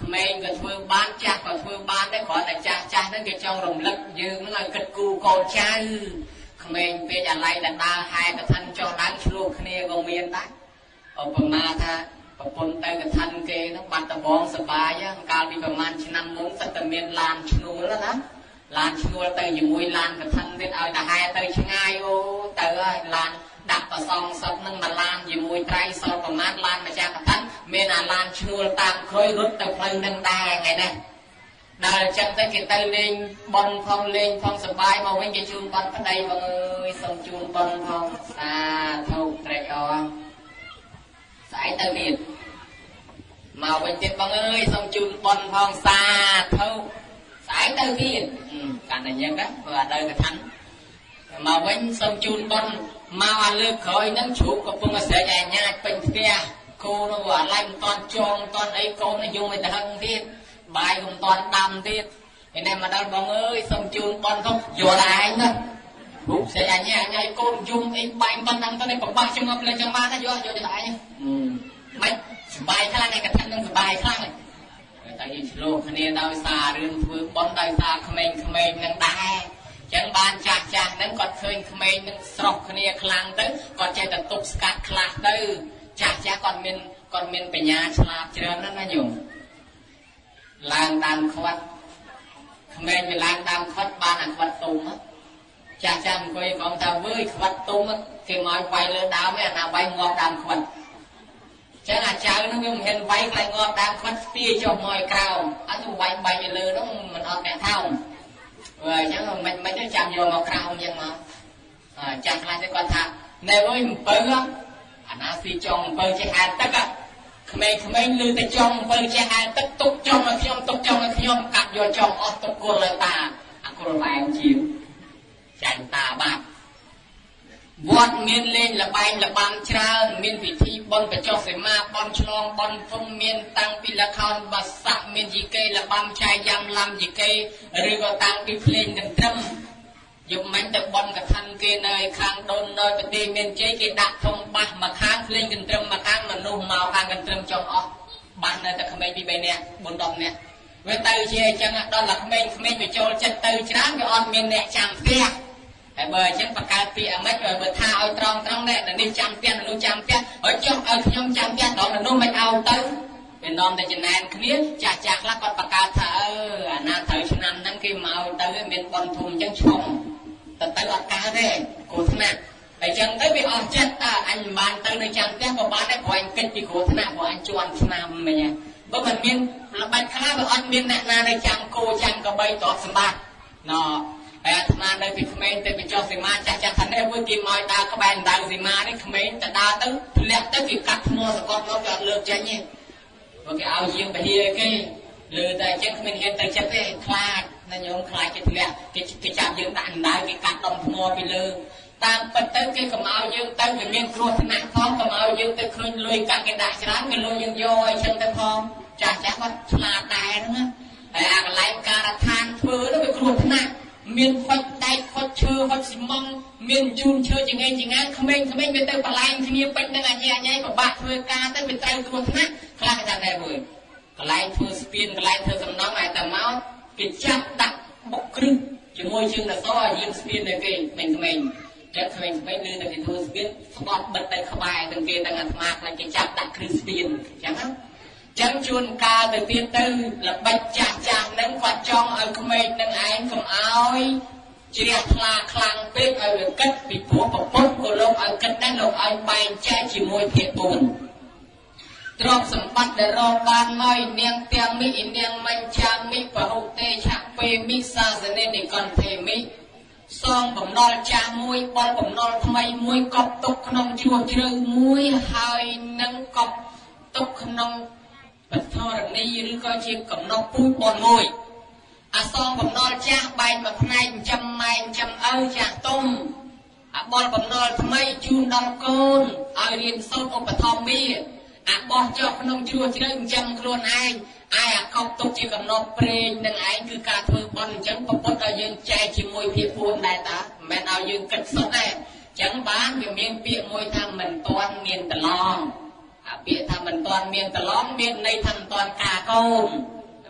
ក្មេងក៏ធ្វើបានចាស់ក៏ធ្វើបានដែរគ្រាន់តែចាស់ចាស់ហ្នឹងគេចង់រំលឹកយើងហ្នឹងឲ្យគិតគូរកូនចៅក្មេងពេកអាឡ័យដដើរហែកឋិនចុះឡើងឆ្លោះគ្នាក៏មានដែរឧបមាថាប្រពន្ធទៅកឋិនគេហ្នឹងបាត់ដំបងសបាយកាលពីប្រហែលឆ្នាំមុនសិតតែមានឡានឈ្នួលណាឡានឈ្នួលទៅជាមួយឡានកឋិនទៀតឲ្យតែហែទៅឆ្ងាយអូទៅហើយឡានដាក់ប្រសងសពនឹងមួយឡានជាមួយត្រៃសពប្រមាណឡានម្ចាស់កឋិនមានអាឡានឈ្នួលតាមក្រោយរត់ទៅផ្លូវនឹងដែរថ្ងៃនេះដល់អញ្ចឹងទៅគេទៅលេងបនផងលេងផងសប្បាយមកវិញគេជូនបនប្តីបងអើយសូមជូនបនផងសាធុត្រេកអរស្អែកទៅទៀតមកវិញទៀតបងអើយសូមជូនបនផងសាធុស្អែកទៅទៀតកាន់តែអញ្ចឹងណាព្រោះអត់ទៅកឋិនមកវិញសូមជូនបនមកអាលើកក្រោយហ្នឹងជ្រូកកំពុងតែស្រែកអាញាចពេញផ្ទះគោនោះអាឡៃមិនតន់ចងមិនតន់អីកូនយំឲ្យទៅហឹងទៀតបាយក៏មិនតន់ដាំទៀតឯនេះមកដល់បងអើយសូមជូនបនផងយល់ឯងណារូបស្រែកអាញាចឲ្យកូនយំអីបាយប៉ុណ្ណឹងទៅប្របាស់ជំងប់លេងចាំបានណាយកយកទៅឯងមិនសុបាយខ្លាំងឯកឋិននឹងសុបាយខ្លាំងតែយីឆ្លោះគ្នាដោយសាររឿងធ្វើបនដោយសារក្មេងក្មេងនឹងដែរចឹងបានចាស់ចាស់ហ្នឹងគាត់ឃើញក្មេងនឹងស្រស់គ្នាខ្លាំងទៅគាត់ចេះតែទប់ស្កាត់ខ្លះទៅចាស់ចាស់គាត់មានគាត់មានបញ្ញាឆ្លាតច្រើនណាស់ណាញោមឡើងដើមខ្វាត់ក្មេងវាឡើងដើមខ្វាត់បានអាខ្វាត់ទុំចាស់ចាស់អង្គុយបងថាវើយខ្វាត់ទុំគេមកវាយលើដើមឯអាណាវាយងាប់ដើមខ្វាត់ចឹងអាចៅហ្នឹងវាមិនហ៊ានវាយខ្លាញ់ងាប់ដើមខ្វាត់ស្ទាយចុះមកក្រោមអត់ទៅវាយបែកទៅលើហ្នឹងមិនអត់អ្នកថោងអញ្ចឹងមិនមិនទៅចាំយកមកក្រោមអញ្ចឹងមកចាស់ខ្លះទៅគាត់ថានៅអើយអំពៅអាណាស៊ីចុងអំពៅចេះហែលទឹកក្មេងក្មេងឮតែចុងអំពៅចេះហែលទឹកទុកចុងឲ្យខ្ញុំទុកចុងឲ្យខ្ញុំកាត់យកចុងអស់ទុកគល់លើតាអាគល់ឡើងជាវចាញ់តាបាត់វត្តមានលេងលបែងលបាំច្រើនមានពិធីបុណ្យបញ្ចុះសីមាបុណ្យឆ្លងបុណ្យធំមានតាំងពីលខោនបាស័កមានយីកេលបាំចាយយ៉ាំឡាំយីកេឬក៏តាំងពីភ្លេងកន្ទ្រឹមយប់មិញទៅបុណ្យកឋិនគេនៅខាងដូននៅប្រទេសមានជ័យគេដាក់ធំបាសមកខាងភ្លេងកន្ទ្រឹមមកខាងមនុស្សមកខាងកន្ទ្រឹមចុងអស់បាសនៅតែក្មេងពីបីនាក់បួនដប់នាក់វាទៅជាអញ្ចឹងដល់តែក្មេងក្មេងវាចូលចិត្តទៅច្រើនវាអត់មានអ្នកចាំផ្ទះហើយបើអញ្ចឹងបង្កើតពីអាម៉េចបើថាឲ្យត្រង់ត្រង់នេះនេះចាំផ្ទះនោះចាំផ្ទះហើយចុះឲ្យខ្ញុំចាំផ្ទះដល់មនុស្សមិនឲ្យទៅវានាំតែចំណែនគ្នាចាស់ចាស់ខ្លះគាត់បង្កើតថាអឺអាណាត្រូវឆ្នាំហ្នឹងគេមកទៅមានបនធំអញ្ចឹងឈុំតែទៅអត់កើតទេគ្រោះថ្នាក់ហើយអញ្ចឹងទៅវាអស់ចិត្តតើអញមិនបានទៅនៅចាំផ្ទះក៏បានដែរព្រោះអញគិតពីគ្រោះថ្នាក់ព្រោះអញជន់ឆ្នាំមិញបើមិនមានល្បិចខ្លះវាអត់មានអ្នកណានៅចាំគោចាំកបីតបសម្បត្តិណ៎ហើយអាត្មានៅពីក្មេងទៅបញ្ចុះសីមាចាស់ចាស់ថានេះមួយគេមកដើរក្បែរដៅសីមានេះក្មេងទៅដើរទៅធ្លាក់ទៅគេកាត់ថ្មសកត់មកគេអត់លើកចេញទេព្រោះគេឲ្យយាងពហិគេលើតែអញ្ចឹងគ្មានហ៊ានទៅចិត្តទេខ្លាចណាញោមខ្លាចគេធ្លាក់គេគេចាប់យើងដាក់ដៅគេកាត់ដុំថ្មពីលើតាមពិតទៅគេកុំឲ្យយើងទៅវាមានគ្រោះថ្នាក់ផងកុំឲ្យយើងទៅឃើញលុយកាក់គេដាក់ច្រើនគេលុយយើងយកអីចឹងទៅផងចាស់ចាស់គាត់ឆ្លាតដែរហ្នឹងហើយអាកន្លែងការដ្ឋានធ្វើនោះវាគ្រោះថ្នាក់មានហុចដែកហុចឈើហុចស៊ីម៉ង់មានជូនឈើចង្អេងចង្អានក្មេងក្មេងវាទៅបលែងគ្នាពេញនឹងអាញ៉ៃអាញ៉ៃពិបាកធ្វើការទៅវាត្រូវគ្រោះថ្នាក់ខ្លះគេថាដែរមួយកន្លែងធ្វើស្ពានកន្លែងធ្វើសំណង់ឲ្យតែមកគេចាប់ដាក់បុកគ្រឹះជាមួយជើងដសឲ្យយាមស្ពានទៅគេក្មេងក្មេងចិត្តក្មេងក្មេងលើតែគេធ្វើស្ពានស្បត់បិទទៅក្បែរទាំងគេទាំងអាត្មាខ្លាចគេចាប់ដាក់គ្រឹះស្ពានអញ្ចឹងណាចឹងជួនកាលទៅទៀតទៅល្បិចចាស់ចាស់ហ្នឹងគាត់ចង់ឲ្យក្មេងនឹងឯងកុំឲ្យជ្រះថ្លាខ្លាំងពេកឲ្យវាគិតពីព្រោះប្រពន្ធក៏លោកឲ្យគិតដែរលោកឲ្យបែងចែកជាមួយភាគបួនទ្រព្យសម្បត្តិដែលរកបានមកនាងទាំងមីនាងបញ្ចាមីបហុទេឆៈពេមីសាសនេនិកន្ធេមីសងបំណុលចាស់មួយបលបំណុលថ្មីមួយកប់ទុកក្នុងជ្រោះជ្រៅមួយហើយនឹងកប់ទុកក្នុងបធរណីឬក៏ជាកំណត់ពូជបនមួយអាសងបំណុលចាស់បែកមួយផ្នែកចាំម៉ែចាំឪចាស់ទុំអាបលបំណុលថ្មីជូនដល់កូនឲ្យរៀនសូត្រឧបត្ថម្ភវាអាបោះចុះក្នុងជ្រោះជ្រៅចាំខ្លួនឯងអាយអាកប់ទុកជាកំណត់ព្រេងនឹងឯងគឺការធ្វើបន់អញ្ចឹងប្រពុតឲ្យយើងចែកជាមួយភាគពួនដែរតាមិនមែនឲ្យយើងគិតសុទ្ធទេអញ្ចឹងបានវាមានពាក្យមួយថាមិនទាន់មានតឡងអាពាក្យថាមិនទាន់មានតឡងមានន័យថាមិនទាន់ការកូន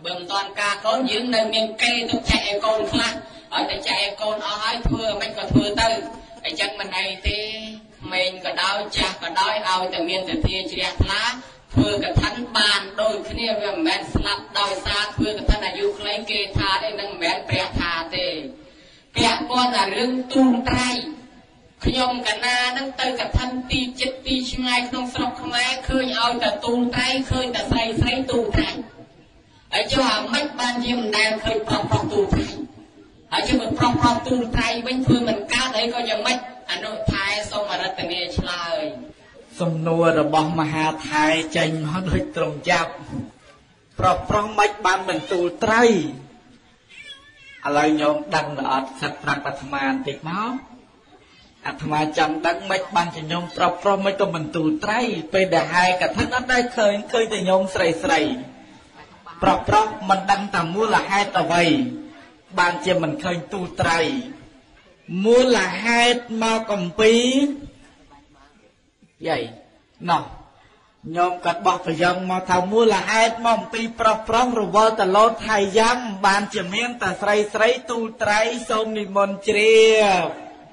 បើមិនតាន់ការកូនយើងនៅមានគេទុកចែកឲ្យកូនខ្លះឲ្យតែចែកឲ្យកូនអស់ហើយធ្វើមិនក៏ធ្វើទៅអញ្ចឹងមិនអីទេក្មេងក៏ដោយចាស់ក៏ដោយឲ្យតែមានសទ្ធាជ្រះថ្លាធ្វើកឋិនបានដូចគ្នាវាមិនមែនស្លាប់ដោយសារធ្វើកឋិនអាយុខ្លីគេថាទេនឹងមិនមែនព្រះថាទេពាក់ព័ន្ធតែរឿងទូលត្រៃខ្ញុំកណានឹងទៅកឋិនទីចិត្តទីឆ្ងាយក្នុងស្រុកខ្មែរឃើញឲ្យតែទូលត្រៃឃើញតែស្រីស្រីទូលត្រៃហើយចុះអាមិនបានជាមិនដែលឃើញប្រុសប្រុសទូលត្រៃហើយជិះមិនប្រុសប្រុសទូលត្រៃវិញធ្វើមិនកើតអីក៏យ៉ាងម៉េចអនុថែសូមអរតនាឆ្លើយសំណួររបស់មហាថៃចេញមកដូចត្រង់ចាប់ប្រុសប្រុសមិនបានមិនទូលត្រៃឥឡូវញោមដឹងអត់សិតប្រាប់អាត្មាបន្តិចមកអាត្មាចង់ដឹងមិនបានជាញោមប្រុសប្រុសមិនក៏មិនទូលត្រៃពេលដែលហើយកឋិនអត់ដែរឃើញឃើញតែញោមស្រីស្រីប្រុសប្រុសមិនដឹងតែមូលហេតុអ្វីបានជាមិនឃើញទូលត្រៃមូលហេតុមកអំពីយាយណោះញោមក៏បោះប្រយ៉ងមកថាមូលហេតុមកអំពីប្រុសប្រុសរវល់តលោតថៃយ៉ាំបានជាមានតែស្រីស្រីទូលត្រៃសូមនិមន្តជ្រាប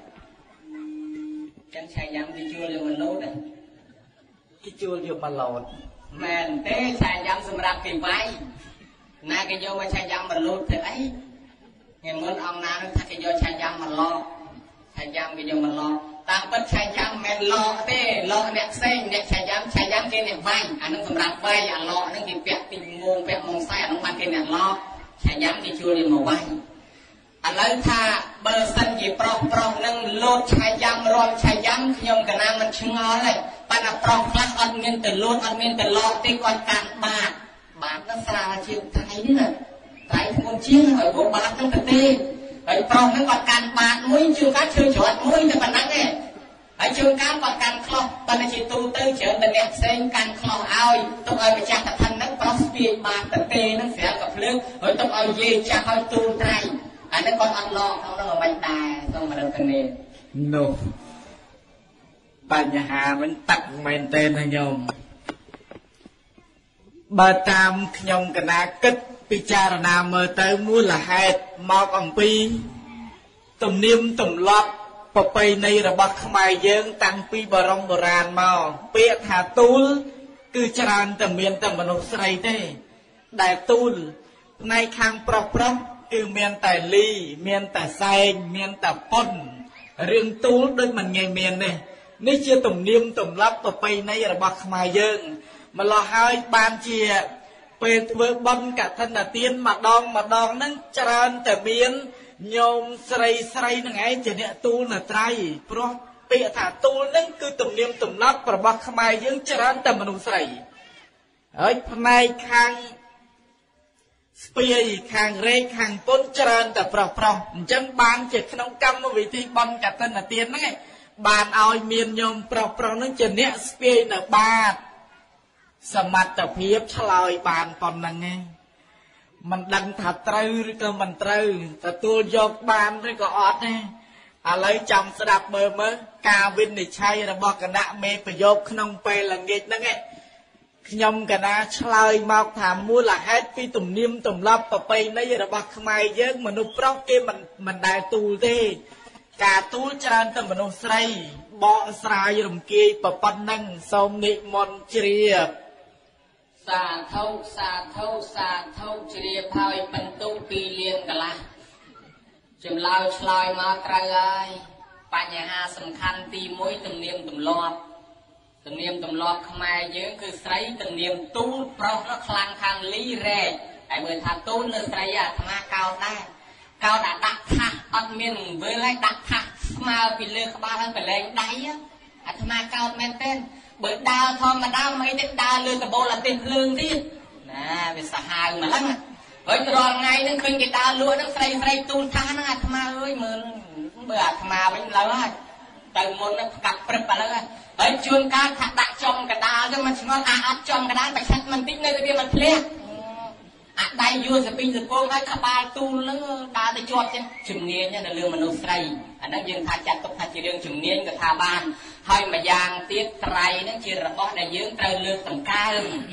ចឹងឆៃយ៉ាំគេជួលយកមនុស្សគេជួលយកមកលោតមែនទេឆៃយ៉ាំសម្រាប់គេវាយណាគេយកមកឆៃយ៉ាំមកលោតធ្វើអីញមុនអង្គណានឹងថាគេយកឆៃយ៉ាំមកឡោឆៃយ៉ាំគេយកមកឡោតាមពិតឆៃយ៉ាំមិនឡោទេឡោអ្នកផ្សេងអ្នកឆៃយ៉ាំឆៃយ៉ាំគេអ្នកវាយអានឹងសម្រាប់វាយអាឡោនឹងគេពាក់ទីងងពាក់មងខ្សែអានឹងបានគេអ្នកឡោឆៃយ៉ាំគេជួលយកមកវាយឥឡូវថាបើសិនជាប្រុសប្រុសនឹងលោតឆៃយ៉ាំរំឆៃយ៉ាំខ្ញុំកណាមិនឆ្ងល់ទេប៉ុន្តែប្រុសខ្លះអត់មានទៅលោតអត់មានទៅឡោទេគាត់កាន់បាតបាតនឹងស្រាលជាងថៃនេះណាថៃធ្ងន់ជាងហើយពួកបាតនឹងទៅទេហើយប្រុសនឹងគាត់កាន់បាតមួយជួនកាលជើងច្រត់មួយតែប៉ុណ្ណឹងទេហើយជួនកាលគាត់កាន់ខ្លោះប៉ុន្តែជាទូទៅច្រើនតែអ្នកផ្សេងកាន់ខ្លោះឲ្យទុកឲ្យម្ចាស់កឋិននឹងប្រុសស្ពាយបាតទៅទេនឹងស្រាប់ក៏ភ្លើងហើយទុកឲ្យយាយចាស់ឲ្យទូលត្រៃអានេះគាត់អត់ឡោក្នុងនឹងមិនដែរសូមរំលឹកគ្នានោះបញ្ហាមិនតាក់មែនទេណាញោមបើតាមខ្ញុំកណាគិតពិចារណាមើលទៅមូលហេតុមកអំពីទំនៀមទម្លាប់ប្រពៃណីរបស់ខ្មែរយើងតាំងពីបរមបុរាណមកពាក្យថាទូលគឺច្រើនតែមានតែមនុស្សស្រីទេដែលទូលផ្នែកខាងប្រុសប្រុសគឺមានតែលីមានតែសែងមានតែប៉ុនរឿងទូលដូចមិនងាយមានទេនេះជាទំនៀមទម្លាប់ប្រពៃណីរបស់ខ្មែរយើងម្ល៉េះហើយបានជាពេលធ្វើបុណ្យកឋិនទានម្ដងម្ដងហ្នឹងច្រើនតែមានញោមស្រីស្រីហ្នឹងឯងជាអ្នកទូលនៅត្រៃព្រោះពាក្យថាទូលហ្នឹងគឺទំនៀមទម្លាប់របស់ខ្មែរយើងច្រើនតែមនុស្សស្រីហើយផ្នែកខាងស្ពាយខាងរែកខាងពុនច្រើនតែប្រុសប្រុសអញ្ចឹងបានជាក្នុងកម្មវិធីបុណ្យកឋិនទានហ្នឹងបានឲ្យមានញោមប្រុសប្រុសហ្នឹងជាអ្នកស្ពាយនៅបាតសមត្ថភាពឆ្លើយបានប៉ុណ្ណឹងឯងមិនដឹងថាត្រូវឬក៏មិនត្រូវទទួលយកបានឬក៏អត់ទេឥឡូវចាំស្ដាប់មើលមើលការវិនិច្ឆ័យរបស់គណៈមេប្រយោគក្នុងពេលល្ងាចហ្នឹងឯងខ្ញុំកណាឆ្លើយមកថាមូលហេតុពីទំនៀមទម្លាប់ប្រពៃណីរបស់ខ្មែរយើងមនុស្សប្រុសគេមិនមិនដែលទូលទេការទូលច្រើនតែមនុស្សស្រីបកស្រាយរំគាយប៉ុណ្ណឹងសូមនិមន្តជ្រាបសាធុសាធុសាធុជ្រាបហើយបន្ទុកពីលានកន្លះចម្លើយឆ្លើយមកត្រូវហើយបញ្ហាសំខាន់ទីមួយទំនៀមទម្លាប់ទំនៀមទម្លាប់ខ្មែរយើងគឺស្រីទំនៀមទូលប្រុសនោះខ្លាំងខាងលីរែកហើយមើលថាទូលនៅស្រីអាត្មាកោតដែរកោតដាក់ដាក់ថាសអត់មានវិលហើយដាក់ថាសស្មើពីលើក្បាលហើយប្រឡែងដៃអាត្មាកោតមែនទេបើដើរធម្មតាមិនទេដើរលើកបោលអាទិភ្លើងទៀតណាវាសាហាវម្លឹងហើយរាល់ថ្ងៃហ្នឹងឃើញគេដើរលក់ហ្នឹងស្រីស្រីទូលថាហ្នឹងអាត្មាអើយមើលបើអាត្មាវិញឡើយហើយទៅមុនហ្នឹងផ្កាប់ព្រឹបឥឡូវហើយជួនកាលថាដាក់ចំកដាលទៅមិនឆ្ងល់អាអត់ចំកដាលបិឆាត់មិនតិចនៅតែវាមិនធ្លាក់អាដៃយួរសពីសពងហើយក្បាលទូលហ្នឹងដើរទៅជាប់ចឹងជំនាញនៅលើមនុស្សស្រីអាហ្នឹងយើងថាចាត់ទុកថាជារឿងជំនាញក៏ថាបានហើយម្យ៉ាងទៀតត្រៃហ្នឹងជារបស់ដែលយើងត្រូវលើកដង្កើង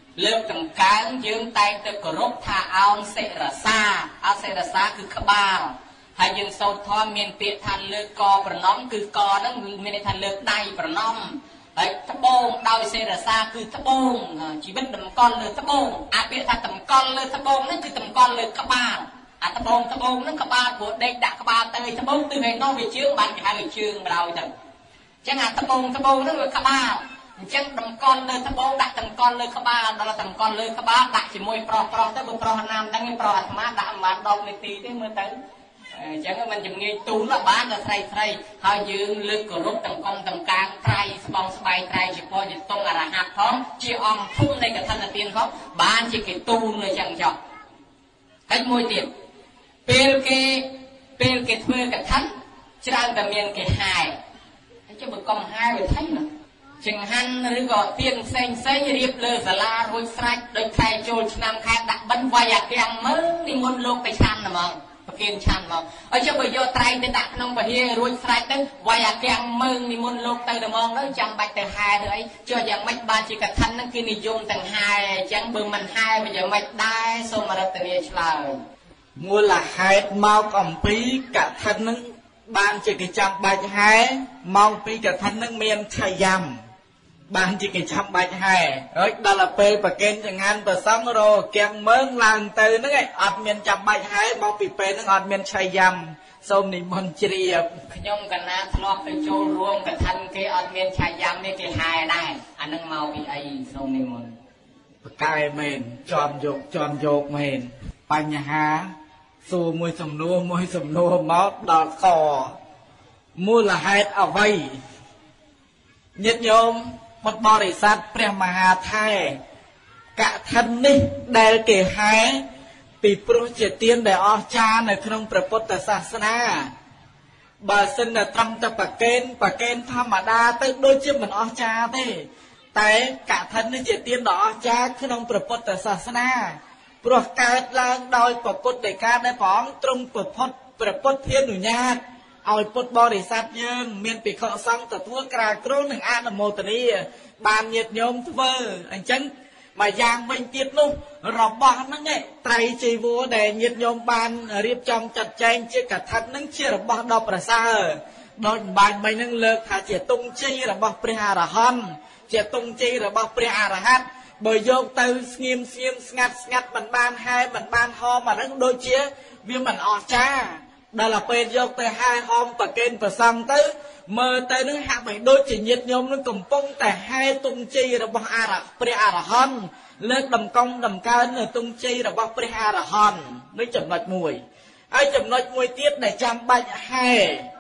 លើកតម្កើងយើងតែងតែគោរពថាអោនសេរសាអោនសេរសាគឺក្បាលហើយយើងសូត្រធម៌មានពាក្យថាលើកកប្រណំគឺកហ្នឹងមានន័យថាលើកដៃប្រណំហើយត្បូងដោយសេរសាគឺត្បូងជីវិតតម្កល់លើត្បូងអាពាក្យថាតម្កល់លើត្បូងហ្នឹងគឺតម្កល់លើក្បាលអាត្បូងត្បូងហ្នឹងក្បាលព្រោះដេកដាក់ក្បាលទៅត្បូងគឺឯនោះវាជើងបានគេហៅជើងបណ្ដោយទៅអញ្ចឹងអាត្បូងត្បូងហ្នឹងវាក្បាលអញ្ចឹងតម្កល់លើត្បូងដាក់តម្កល់លើក្បាលដល់តម្កល់លើក្បាលដាក់ជាមួយប្រុសប្រុសទៅបើប្រុសណាមហ្នឹងប្រុសអាត្មាដាក់មិនបានដប់នាទីទេមើលទៅអញ្ចឹងมันជំនាញទូលបានដល់ស្រីស្រីហើយយើងលើកគោរពតម្កងតម្កាងត្រៃស្បង់ស្បែកត្រៃជាពរជាតុងអរហត្តផងជាអង្គធំនៃកឋិនទានផងបានជាគេទូលនៅអញ្ចឹងចុះហើយមួយទៀតពេលគេពេលគេធ្វើកឋិនច្រើនតែមានគេហាយហើយចុះបើកុំហាយវាថៃណាចង្ហាន់ឬក៏ទៀនផ្សេងផ្សេងរៀបលើសាលារួចស្រេចដូចខែចូលឆ្នាំខែដាក់បិណ្ឌវាយអាទាំងមើលនិមន្តលោកទៅឆាន់ហ្មងប្រគិនឆាន់មកហើយចុះបើយកត្រៃទៅដាក់ក្នុងពហិរួចស្រេចទៅវាយអាទាំងមើលនិមន្តលោកទៅតែហ្មងទៅចាំបាច់ទៅហែទៅអីចុះយ៉ាងម៉េចបានជាកឋិនហ្នឹងគេនិយមទាំងហែអញ្ចឹងបើមិនហែវាយ៉ាងម៉េចដែរសូមរតនាឆ្លើយមូលហេតុមកអំពីកឋិនហ្នឹងបានជាគេចាំបាច់ហែមកពីកឋិនហ្នឹងមានឆាយ៉ាំបានជាគេចាំបាច់ហែហើយដល់ពេលប្រកេនចង្ហាន់ប្រសង់រកៀងមើងឡើងទៅហ្នឹងឯងអត់មានចាំបាច់ហែមកពីពេលហ្នឹងអត់មានឆាយ៉ាំសូមនិមន្តជ្រាបខ្ញុំកណាធ្លាប់ទៅចូលរួមកឋិនគេអត់មានឆាយ៉ាំទេគេហែដែរអាហ្នឹងមកពីអីសូមនិមន្តបកែមែនជាប់យកជាប់យកមែនបញ្ហាសួរមួយសំណួរមួយសំណួរមកដល់កមូលហេតុអ្វីញាតិញោមពុទ្ធបរិស័ទព្រះមហាថែកឋិននេះដែលគេហែពីព្រោះជាទានដែលអស្ចារ្យនៅក្នុងព្រះពុទ្ធសាសនាបើសិនតែត្រឹមតែប្រកេនប្រកេនធម្មតាទៅដូចជាមិនអស្ចារ្យទេតែកឋិននេះជាទានដ៏អស្ចារ្យក្នុងព្រះពុទ្ធសាសនាព្រោះកើតឡើងដោយព្រះពុទ្ធដីកាដែលព្រះអង្គទ្រង់ប្រពុតព្រះពុទ្ធធានុញ្ញាតឲ្យពុទ្ធបរិស័ទយើងមានភិក្ខុសង្ឃទទួលក្រាលគ្រងនិងអនុមោទនាបានញាតិញោមធ្វើអញ្ចឹងមួយយ៉ាងវិញទៀតនោះរបស់ហ្នឹងឯងត្រៃជីវរដែលញាតិញោមបានរៀបចំចាត់ចែងជាកឋិនហ្នឹងជារបស់ដ៏ប្រសើរដោយបាញ់មិញហ្នឹងលើកថាជាទង់ជ័យរបស់ព្រះអរហន្តជាទង់ជ័យរបស់ព្រះអរហន្តបើយកទៅស្ងៀមស្ងៀមស្ងាត់ស្ងាត់មិនបានហែមិនបានហមអាហ្នឹងដូចជាវាមិនអស្ចារ្យដល់ពេលយកទៅហែហមប្រកេនប្រសង់ទៅមើលទៅនឹងហាក់បីដូចជាញាតិញោមនឹងកំពុងតែហែទង់ជ័យរបស់អរព្រះអរហន្តលើកដំកង់ដំកើងនៅទង់ជ័យរបស់ព្រះអរហន្តនេះចំណុចមួយហើយចំណុចមួយទៀតដែលចាំបាច់ហែ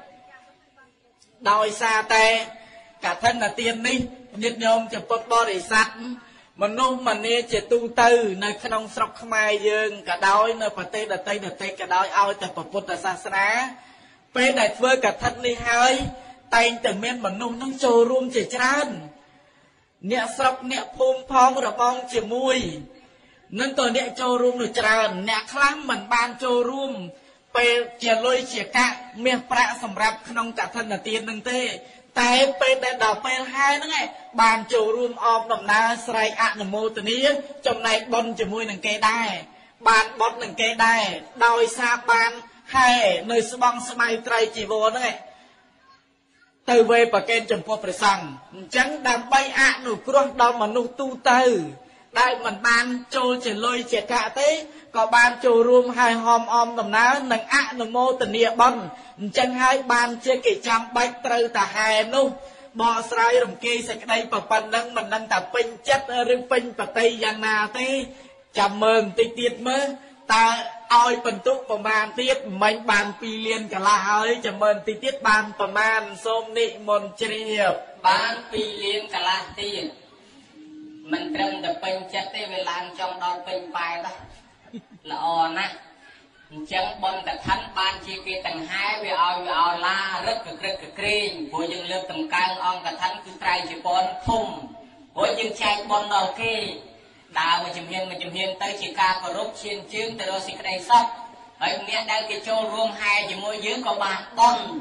ដោយសារតែកឋិនទាននេះញាតិញោមចំពោះបរិស័ទមនុស្សម្នាជាទូទៅនៅក្នុងស្រុកខ្មែរយើងក៏ដោយនៅប្រទេសដទៃដទៃក៏ដោយឲ្យតែពុទ្ធសាសនាពេលដែលធ្វើកឋិននេះហើយតែងតែមានមនុស្សនឹងចូលរួមជាច្រើនអ្នកស្រុកអ្នកភូមិផងរបងជាមួយនឹងក៏អ្នកចូលរួមនឹងច្រើនអ្នកខ្លះមិនបានចូលរួមពេលជាលុយជាកាក់មាសប្រាក់សម្រាប់ក្នុងកឋិនទាននឹងទេតែពេលដែលដល់ពេលហែហ្នឹងឯងបានចូលរួមអបដំណើរស្រែកអនុមោទនាចំណែកបុណ្យជាមួយនឹងគេដែរបានបុណ្យនឹងគេដែរដោយសារបានហែនៅស្បង់ស្បៃត្រៃជីវរហ្នឹងឯងទៅវេប្រកេនចំពោះព្រះសង្ឃអញ្ចឹងដើម្បីអនុគ្រោះដល់មនុស្សទូទៅដែលមិនបានចូលជាលុយជាកាក់ទេក៏បានចូលរួមហែហមអមដំណើរនិងអនុមោទនាបុណ្យអញ្ចឹងហើយបានជាគេចាំបាច់ត្រូវតែហែនោះបកស្រាយរំគេសេចក្តីប្រប៉ុណ្ណឹងមិនដឹងថាពេញចិត្តឬពេញបតីយ៉ាងណាទេចាំមើលបន្តិចទៀតមើលតើឲ្យបន្ទុកប្រមាណទៀតមិនបានពីរលានកន្លះហើយចាំមើលបន្តិចទៀតបានប្រមាណសូមនិមន្តជ្រាបបានពីរលានកន្លះទៀតមិនត្រឹមតែពេញចិត្តទេវាឡើងចង់ដល់ពេញបែបល្អណាស់អញ្ចឹងបុណ្យកឋិនបានជាគេទាំងហែវាឲ្យវាឲ្យឡារឹកក្រឹកក្រែងព្រោះយើងលើកតម្កើងអង្គកឋិនគឺត្រៃជាបុណ្យធំព្រោះយើងចែកបុណ្យដល់គេដើរមកជំហានមកជំហានទៅជាការគោរពឈានជើងទៅរកសេចក្តីសុខហើយអ្នកដែលគេចូលរួមហែជាមួយយើងក៏បានបុណ្យ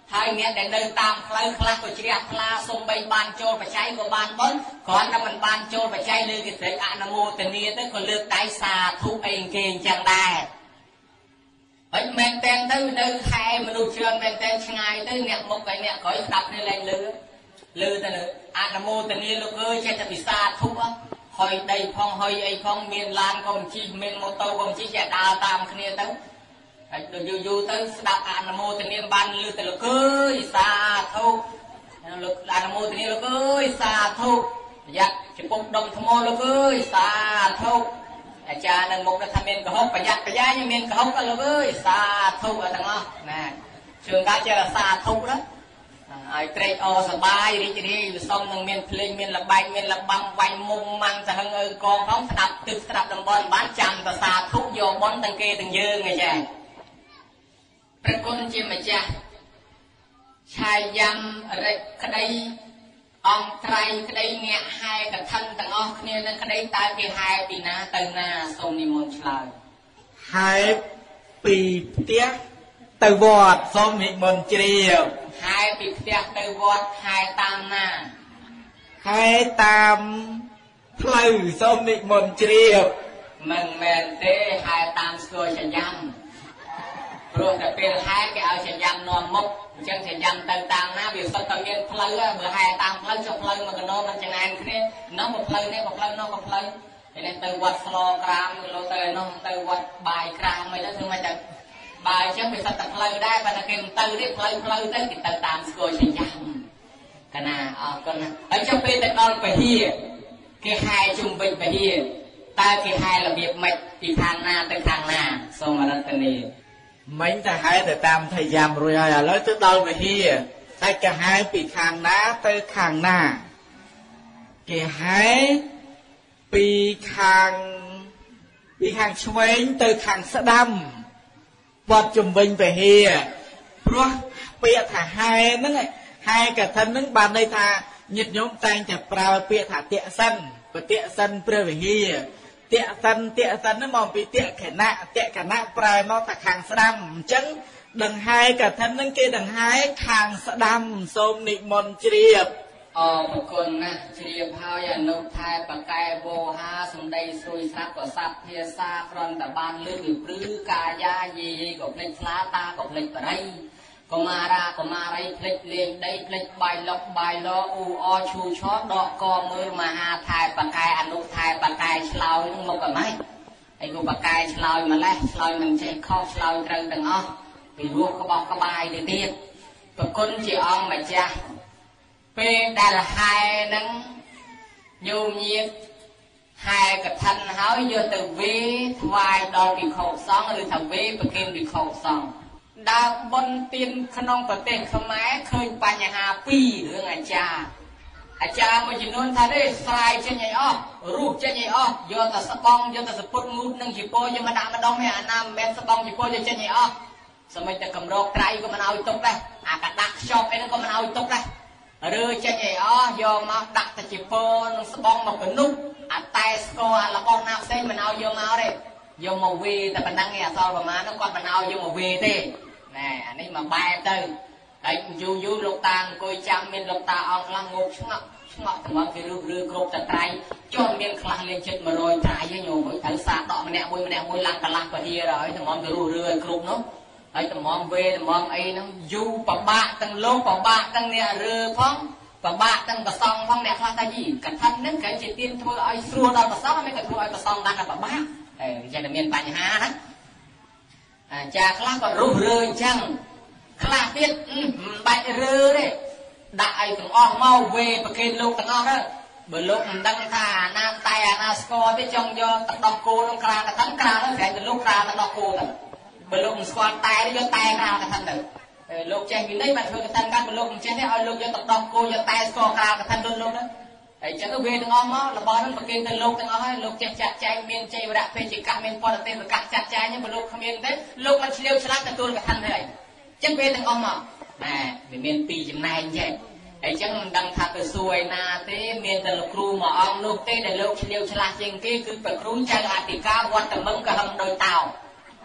ហើយអ្នកដែលនៅតាមផ្លូវខ្លះក៏ជ្រះថ្លាសុំបីបានចូលបច្ច័យក៏បានបន់គ្រាន់តែមិនបានចូលបច្ច័យលើគេត្រេកអនុមោទនាទៅក៏លើកដៃសាធុអីគេអញ្ចឹងដែរហើយមែនតែនទៅនៅខែមនុស្សច្រើនមែនតែនឆ្ងាយទៅអ្នកមុខហើយអ្នកក្រោយស្ដាប់នៅលែងលឺលឺទៅអនុមោទនាលោកអើយចេះតែពិសាធុហុយដីផងហុយអីផងមានឡានក៏មិនជិះមានម៉ូតូក៏មិនជិះចេះដើរតាមគ្នាទៅហើយដល់យូរយូរទៅស្ដាប់អនុមោទនាបានលឺទៅលោកអើយសាធុលោកអនុមោទនាលោកអើយសាធុប្រយ័ត្នចំពោះដុំថ្មលោកអើយសាធុអាចារ្យនឹងមុខទៅថាមានកុហកប្រយ័ត្នប្រយែងមានកុហកក៏លោកអើយសាធុទាំងអស់ណាជឿកាចេះសាធុណាឲ្យត្រេកអរសប្បាយរីករាយវិសុំនឹងមានភ្លេងមានលបែងមានលបាំវាញ់មុំម៉ាំងទៅហឹងអើកងផងស្ដាប់ទឹកស្ដាប់តំបន់បានចាំទៅសាធុយកបនទាំងគេទាំងយើងឯចាព្រះគុណជាម្ចាស់ឆាយយ៉ាំរិទ្ធក្តីអង្គត្រៃក្តីអ្នកហែកឋិនទាំងអស់គ្នានឹងក្តីតើគេហែពីណាទៅណាសូមនិមន្តឆ្លើយហែពីផ្ទះទៅវត្តសូមនិមន្តជ្រាបហែពីផ្ទះទៅវត្តហែតាមណាហែតាមផ្លូវសូមនិមន្តជ្រាបមិនមែនទេហែតាមស្គរចញ្ញាំព្រោះតែពេលហែគេឲ្យចញ្ញាំនាំមុខអញ្ចឹងចញ្ញាំទៅតាមណាវាសុទ្ធតែមានផ្លូវបើហែតាមផ្លូវចុះផ្លូវមកកណោមិនចង្អានគ្នានោះមកផ្លូវនេះមកផ្លូវនោះមកផ្លូវនេះទៅវត្តស្លក្រាមលោកទៅនោះទៅវត្តបាយក្រាមអីទៅធ្វើមិនទៅបាយអញ្ចឹងវាសុទ្ធតែផ្លូវដែរបើតែគេមិនទៅទេផ្លូវផ្លូវទៅគេទៅតាមស្គរចញ្ញាំកណាអរគុណហើយចុះពេលទៅដល់ពហិគេហែជុំវិញពហិតើគេហែរបៀបម៉េចពីខាងណាទៅខាងណាសូមរតនាមិញតែហែទៅតាមថយាមរួចហើយឥឡូវទៅដល់វិហារតែគេហែពីខាងណាទៅខាងណាគេហែពីខាងពីខាងឆ្វេងទៅខាងស្ដាំវត្តជំវិញវិហារព្រោះពាក្យថាហែហ្នឹងហែកឋិនហ្នឹងបានន័យថាញាតិញោមតែងតែប្រើពាក្យថាតេសិនបតេសិនព្រះវិហារតេសិនតេសិនហ្នឹងមកពីតេខណៈតេខណៈប្រែមកថាខាងស្ដាំអញ្ចឹងដង្ហែកឋិនហ្នឹងគេដង្ហែខាងស្ដាំសូមនិមន្តជ្រាបអរគុណណាស់ជ្រាបហើយអនុថែបកែវោហាសំដីស្រួយស្រាប់ក៏សັບភាសាគ្រាន់តែបានលើកពីព្រឺកាយាយេក៏ភ្លេចស្លាតាក៏ភ្លេចបរិយកុមារាកុមារីភ្លេចលេងដីភ្លេចបាយលុកបាយលអ៊ូអឈូឆដកកមើលមហាថែបកែអនុថែបកែឆ្លោយនឹងមកកម៉េចហើយគូបកែឆ្លោយម្លេះឆ្លោយមិនចេះខុសឆ្លោយត្រូវទាំងអស់ពីរស់ក្បោះក្បាយទៅទៀតប្រគុណជាអង្គម្ចាស់ពេលដែលហែនឹងញោមញាតហែកឋិនហើយយកទៅវេថ្វាយដល់ភិក្ខុសង្ឃឬថាវេប្រគេនភិក្ខុសង្ឃដើរបុណ្យទានក្នុងប្រទេសខ្មែរឃើញបញ្ហាពីររឿងអាចារ្យអាចារ្យមួយចំនួនថាទេស្រាយចេញឲ្យអស់រូបចេញឲ្យអស់យកតែស្បង់យកតែសពុតងូតនឹងជីពោយកមកដាក់ម្ដងនេះអាណាមិនមែនស្បង់ជីពោយកចេញឲ្យអស់សម្រាប់តែកម្រោកត្រៃក៏មិនឲ្យទុកដែរអាកដាក់ខ្ចប់អីហ្នឹងក៏មិនឲ្យទុកដែរឬចេញឲ្យអស់យកមកដាក់តែជីពោនឹងស្បង់មកកនុកអាតែស្គរអារបស់ណាផ្សេងមិនឲ្យយកមកទេយកមកវេតែប៉ុណ្ណឹងឯអសល់ប្រមាណនោះគាត់មិនឲ្យយកមកវេទេណែអានេះមកបែបទៅហើយយូរយូរលោកតាអង្គុយចាំមានលោកតាអង្គខ្លះងប់ឆ្ងក់ឆ្ងក់ទាំងគេរឺរឺគ្រប់តែត្រៃជន់មានខ្លះលេងចិត្តមួយរយត្រៃហ្នឹងញោមត្រូវសាដកម្នាក់មួយម្នាក់មួយឡើងកន្លះពហិរហើយតម្រាំទៅរស់រឿឲ្យគ្រប់នោះហើយតម្រាំវេតម្រាំអីហ្នឹងយូរប្របាក់ទាំងលោកប្របាក់ទាំងអ្នករឿផងប្របាក់ទាំងប្រសងផងអ្នកខ្លះថាយីកថាហ្នឹងគេជាទៀនធ្វើឲ្យស្រួលដល់ប្រសងមិនក៏ធ្វើឲ្យប្រសងបានតែប្របាក់តែចេះតែមានបញ្ហាណាអាចារ្យខ្លះក៏រុះរើអញ្ចឹងខ្លះទៀតមិនបាច់រើទេដាក់ឲ្យទាំងអស់មកវេប្រគេនលោកទាំងអស់ទៅបើលោកមិនដឹងថាអាណាតែអាណាស្គរទេចង់យកទឹកដោះគោក្នុងក្រាលកថាក្រាលហ្នឹងតែទៅលោកក្រាលទឹកដោះគោទៅបើលោកមិនស្គាល់តែយកតែក្រាលកថាទៅលោកចេះពីនេះបានធ្វើកថាកាន់បើលោកមិនចេះទេឲ្យលោកយកទឹកដោះគោយកតែស្គរក្រាលកថាដូចលោកទៅហើយចឹងវេទាំងអស់មករបស់ហ្នឹងប្រគេនទៅលោកទាំងអស់ហើយលោកចេះចាត់ចែងមានចៃវរៈពេជ្ជកៈមានបរទេសកៈចាត់ចែងហ្នឹងបើលោកគ្មានទេលោកមិនឆ្លៀវឆ្លាតទទួលកថាទេហើយចឹងវេទាំងអស់មកណែវាមានពីរចំណែកចេះហើយចឹងមិនដឹងថាទៅសួរឯណាទេមានតែលោកគ្រូមួយអង្គនោះទេដែលលោកឆ្លៀវឆ្លាតជាងគេគឺព្រះគ្រូចៅអធិការវត្តតមឹងក៏ហឹមដោយតោប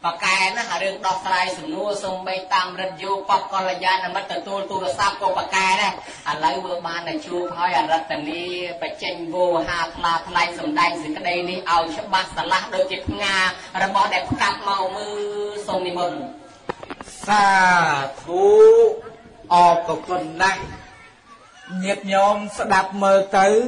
bà kè nó hả đường đọc sài sủng nua xong bay tam rật vô bọc con là gia là mất từ tu tu là sao cô bà kè đây à lấy vừa ban này chu thôi à rật tần đi phải tranh vô hà thla thay sủng đai gì cái đây đi ao cho bác sả lá đôi chip nga rồi bỏ đẹp cặp màu mưa xong đi mừng xa thú ọp của con này nhiệt nhóm sẽ đạp mơ tới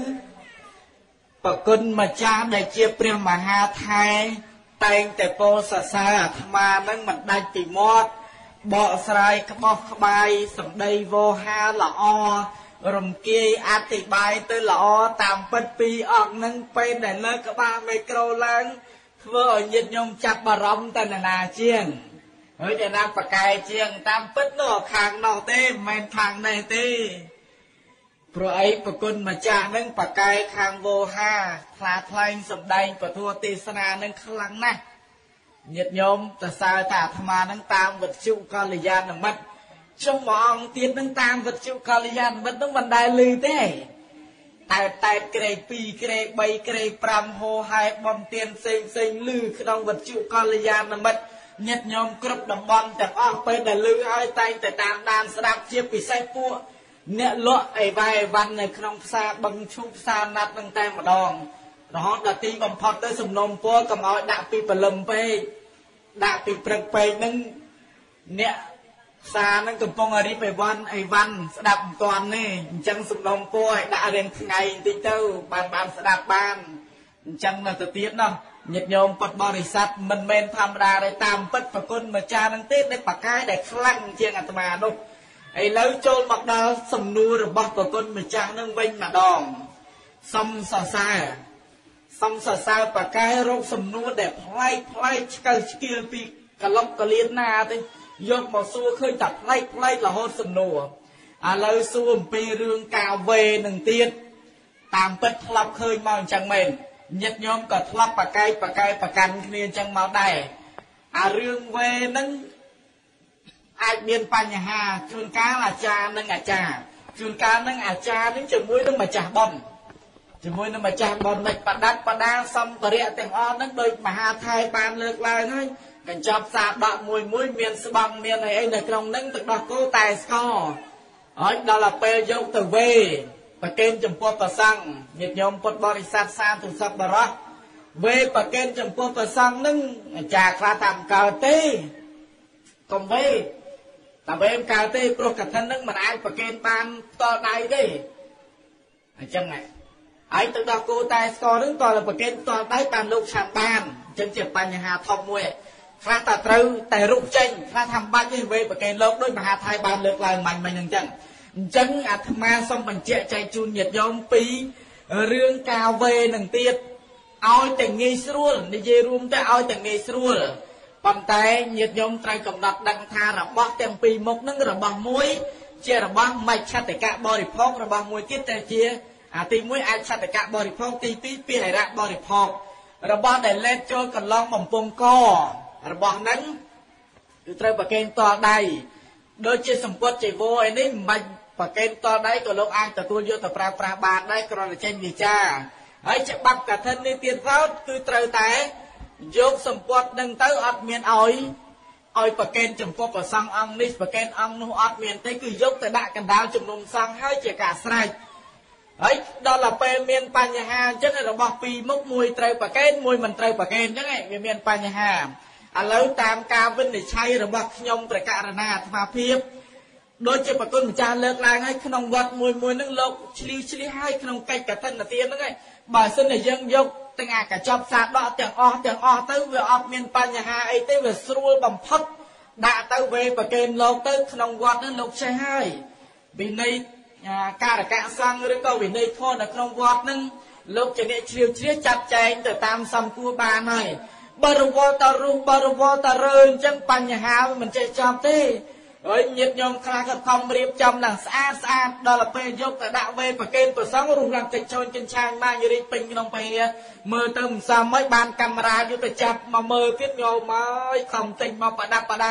bà con mà cha để chia priêu mà ha thai tayแต่โปสะสาอาธมานั่งมันได้ตีมอดเบาสลายขบขบายสำได้โวหาละอรมเกียอธิบายตัวละอตามปัดปีออกนั่งไปแต่เลิกกบ้าไม่โกรลังเพื่อยึดยมจับบารมตันนาเชียงเฮ้ยจะนักประกายเชียงตามปัดนอกขางนอกเต้ไม่ทางในเต้เพราะไอ้ปกุลมาจากนั่งปากกายคางโวหาคลาคลายสมได้ปะทัวตีสนานั่งคลังนะเหยียดโยมแต่สายตาธรรมานั่งตามวัตถุกาลยานมัดช่องมองเตียนนั่งตามวัตถุกาลยานมัดต้องบันไดลือเต้แต่แต่เกรปีเกรใบเกรปรำโฮไฮบอมเตียนเซ็งเซ็งลือขนมวัตถุกาลยานมัดเหยียดโยมกรุบดำบอลแต่ออกไปแต่ลือไอ้ไตแต่ตามดานสลับเชียบปีไซปัวเนี่ยเลาะไอ้ใบวันในขนมซาบังชุบซานัดตั้งแต่มาดองร้องดัดตีบำพอดได้สมนมปัวกับเอาดักปีปลมไปดักปีเปรกไปนั่งเนี่ยซานั่งกับปงอะไรไปวันไอ้วันสดับตอนนี่จังสมนมปัวด่าเรียนไงตีเต้าบานบานสดับบ้านจังน่าจะเตี้ยเนาะหยิบโยมปัดบริษัทมันเมนทำราได้ตามปัดปะกุลมาจานังเต้ได้ปากกายได้คลั่งเชียงอัตมาดุไอ้แล้วโจรมักดาสมนูระบอบปะกุลมาจานังเว้นมาดองสมสาสาสมสาสาปากกายรบสมนูได้พลายพลายกระสกิลปีกระลบกระเลียนนาติยกมาสู้เคยจับพลายพลายละหดสมนูอ่ะแล้วสู้ปีเรื่องกาเวหนึ่งเตียนตามเป็ดทลับเคยมาจังเมนยัดยอมก็ทลับปากกายปากกายปากกันเนียนจังมาได้อ่ะเรื่องเวนั้นอาจเมียนปัญหาจุนการอาจารย์นั่งอาจารย์จุนการนั่งอาจารย์นั่งจะมุ้ยนั่งมาจ่าบอลจะมุ้ยนั่งมาจ่าบอลในประดับประดาซ้ำประเดียแต่งอ่อนนั่งโดยมหาไทยปานเลิกลายนั่นกันจับสาบดมุ้ยมุ้ยเมียนสบังเมียนในไอ้ในกรงนั่งตึกดอกโก้แต่สกออ๋อดอลลาร์เปย์ยกตัวเวประเกณฑ์จำพวกประสังเหยียดยมปดบริษัทสามถึงสับบาร์เวประเกณฑ์จำพวกประสังนั่งจากคลาทำกาเต้กงเวแต่เวมกาเต้โปรกัดท่านนั่งมันไอ้ประเกณฑ์ปานต่อได้ดิจังไงไอ้ตึกดอกโกแต่สกอร์นึงต่อละประเกณฑ์ต่อได้ปานลูกชางปานจนเจ็บปัญหาทอมมวยคลาตัดเรือแต่รูปเจงคลาทำบ้านยี่เวประเกณฑ์โลกด้วยมหาไทยบานเลือกลายมันมันยังจังจังอาตมาส่งบัญเจใจจูนเหยียดยอมปีเรื่องกาเวหนึ่งเตียดเอาแต่เงยสรุ่นในเยรูมแต่เอาแต่เงยสรุ่นปัจจัยเหยียดยอมไตรกำลังดังทาระบอบเต็มปีมกนั่งระบอบมวยเจระบอบไม่ชัดแต่กะบริโภคระบอบมวยที่แต่เจียอาตีมวยอาชัดแต่กะบริโภคตีปีปีไหนระบริโภคระบอบแต่เล่นโจกันลองบ่มปงก้อระบอบนั้นคือไตรประเกณฑ์ต่อใดโดยเจสมบูรณ์ใจโวยนี่มันประเกณฑ์ต่อได้ก็ลงอ่านแต่ตัวโยตปราปราบาทได้กรณีเช่นวิจาไอ้จะบับกับท่านในเตียนเขาคือไตรแต่ยกสมบูรณ์ดังเต้าอัดเมียนอ้อยอ้อยประเกณฑ์จำพวกประสังอังนิสประเกณฑ์อังนู้อัดเมียนแต่คือยกแต่ด่ากันดาวจุ่มนมสังให้เจ้ากาสไลไอ้ดอลลาร์เปย์เมียนปัญหาจังไงเราบอกปีมุกมวยไตรประเกณฑ์มวยมันไตรประเกณฑ์จังไงเมียนปัญหาอันแล้วตามการวินิจฉัยเราบอกยมประกาศนาธรรมเพียบโดยจะประกอบจานเลิกลายให้ขนมวัดมวยมวยนั่งลกชลีชลีให้ขนมไก่กับท่านนาเตียนนั่งไงบ่ายเส้นในยังยกตั้งอากับจอบสาดดอกแต่งออกแต่งออกเต้าเวออกเมียนปัญหาไอเต้เวสรูลบัมพัดด่าเต้าเวประเกณฑ์โลกเต้ขนมวัดนั่นลกใช่ให้วินัยการกะสังหรือก็วินัยพ่อในขนมวัดนั่งลกจะเนี่ยเชี่ยวเชี่ยวจับใจแต่ตามสัมกูบานให้บริวารตารุบริวารตาเริงจังปัญหามันจะจำเต้เอ้ยเหยียดยอมคลากับคอมเรียบจำหลังสะอาดสะอาดดอลลาร์เปย์ยกแต่ด่าเวประเกณฑ์ตัวสองรูปร่างติดชนกินช่างมาอยู่ในปิงลงไปมือเติมสามไม่บานกำราอยู่แต่จับมามือพิษโยมาคอมติงมาประดับประดา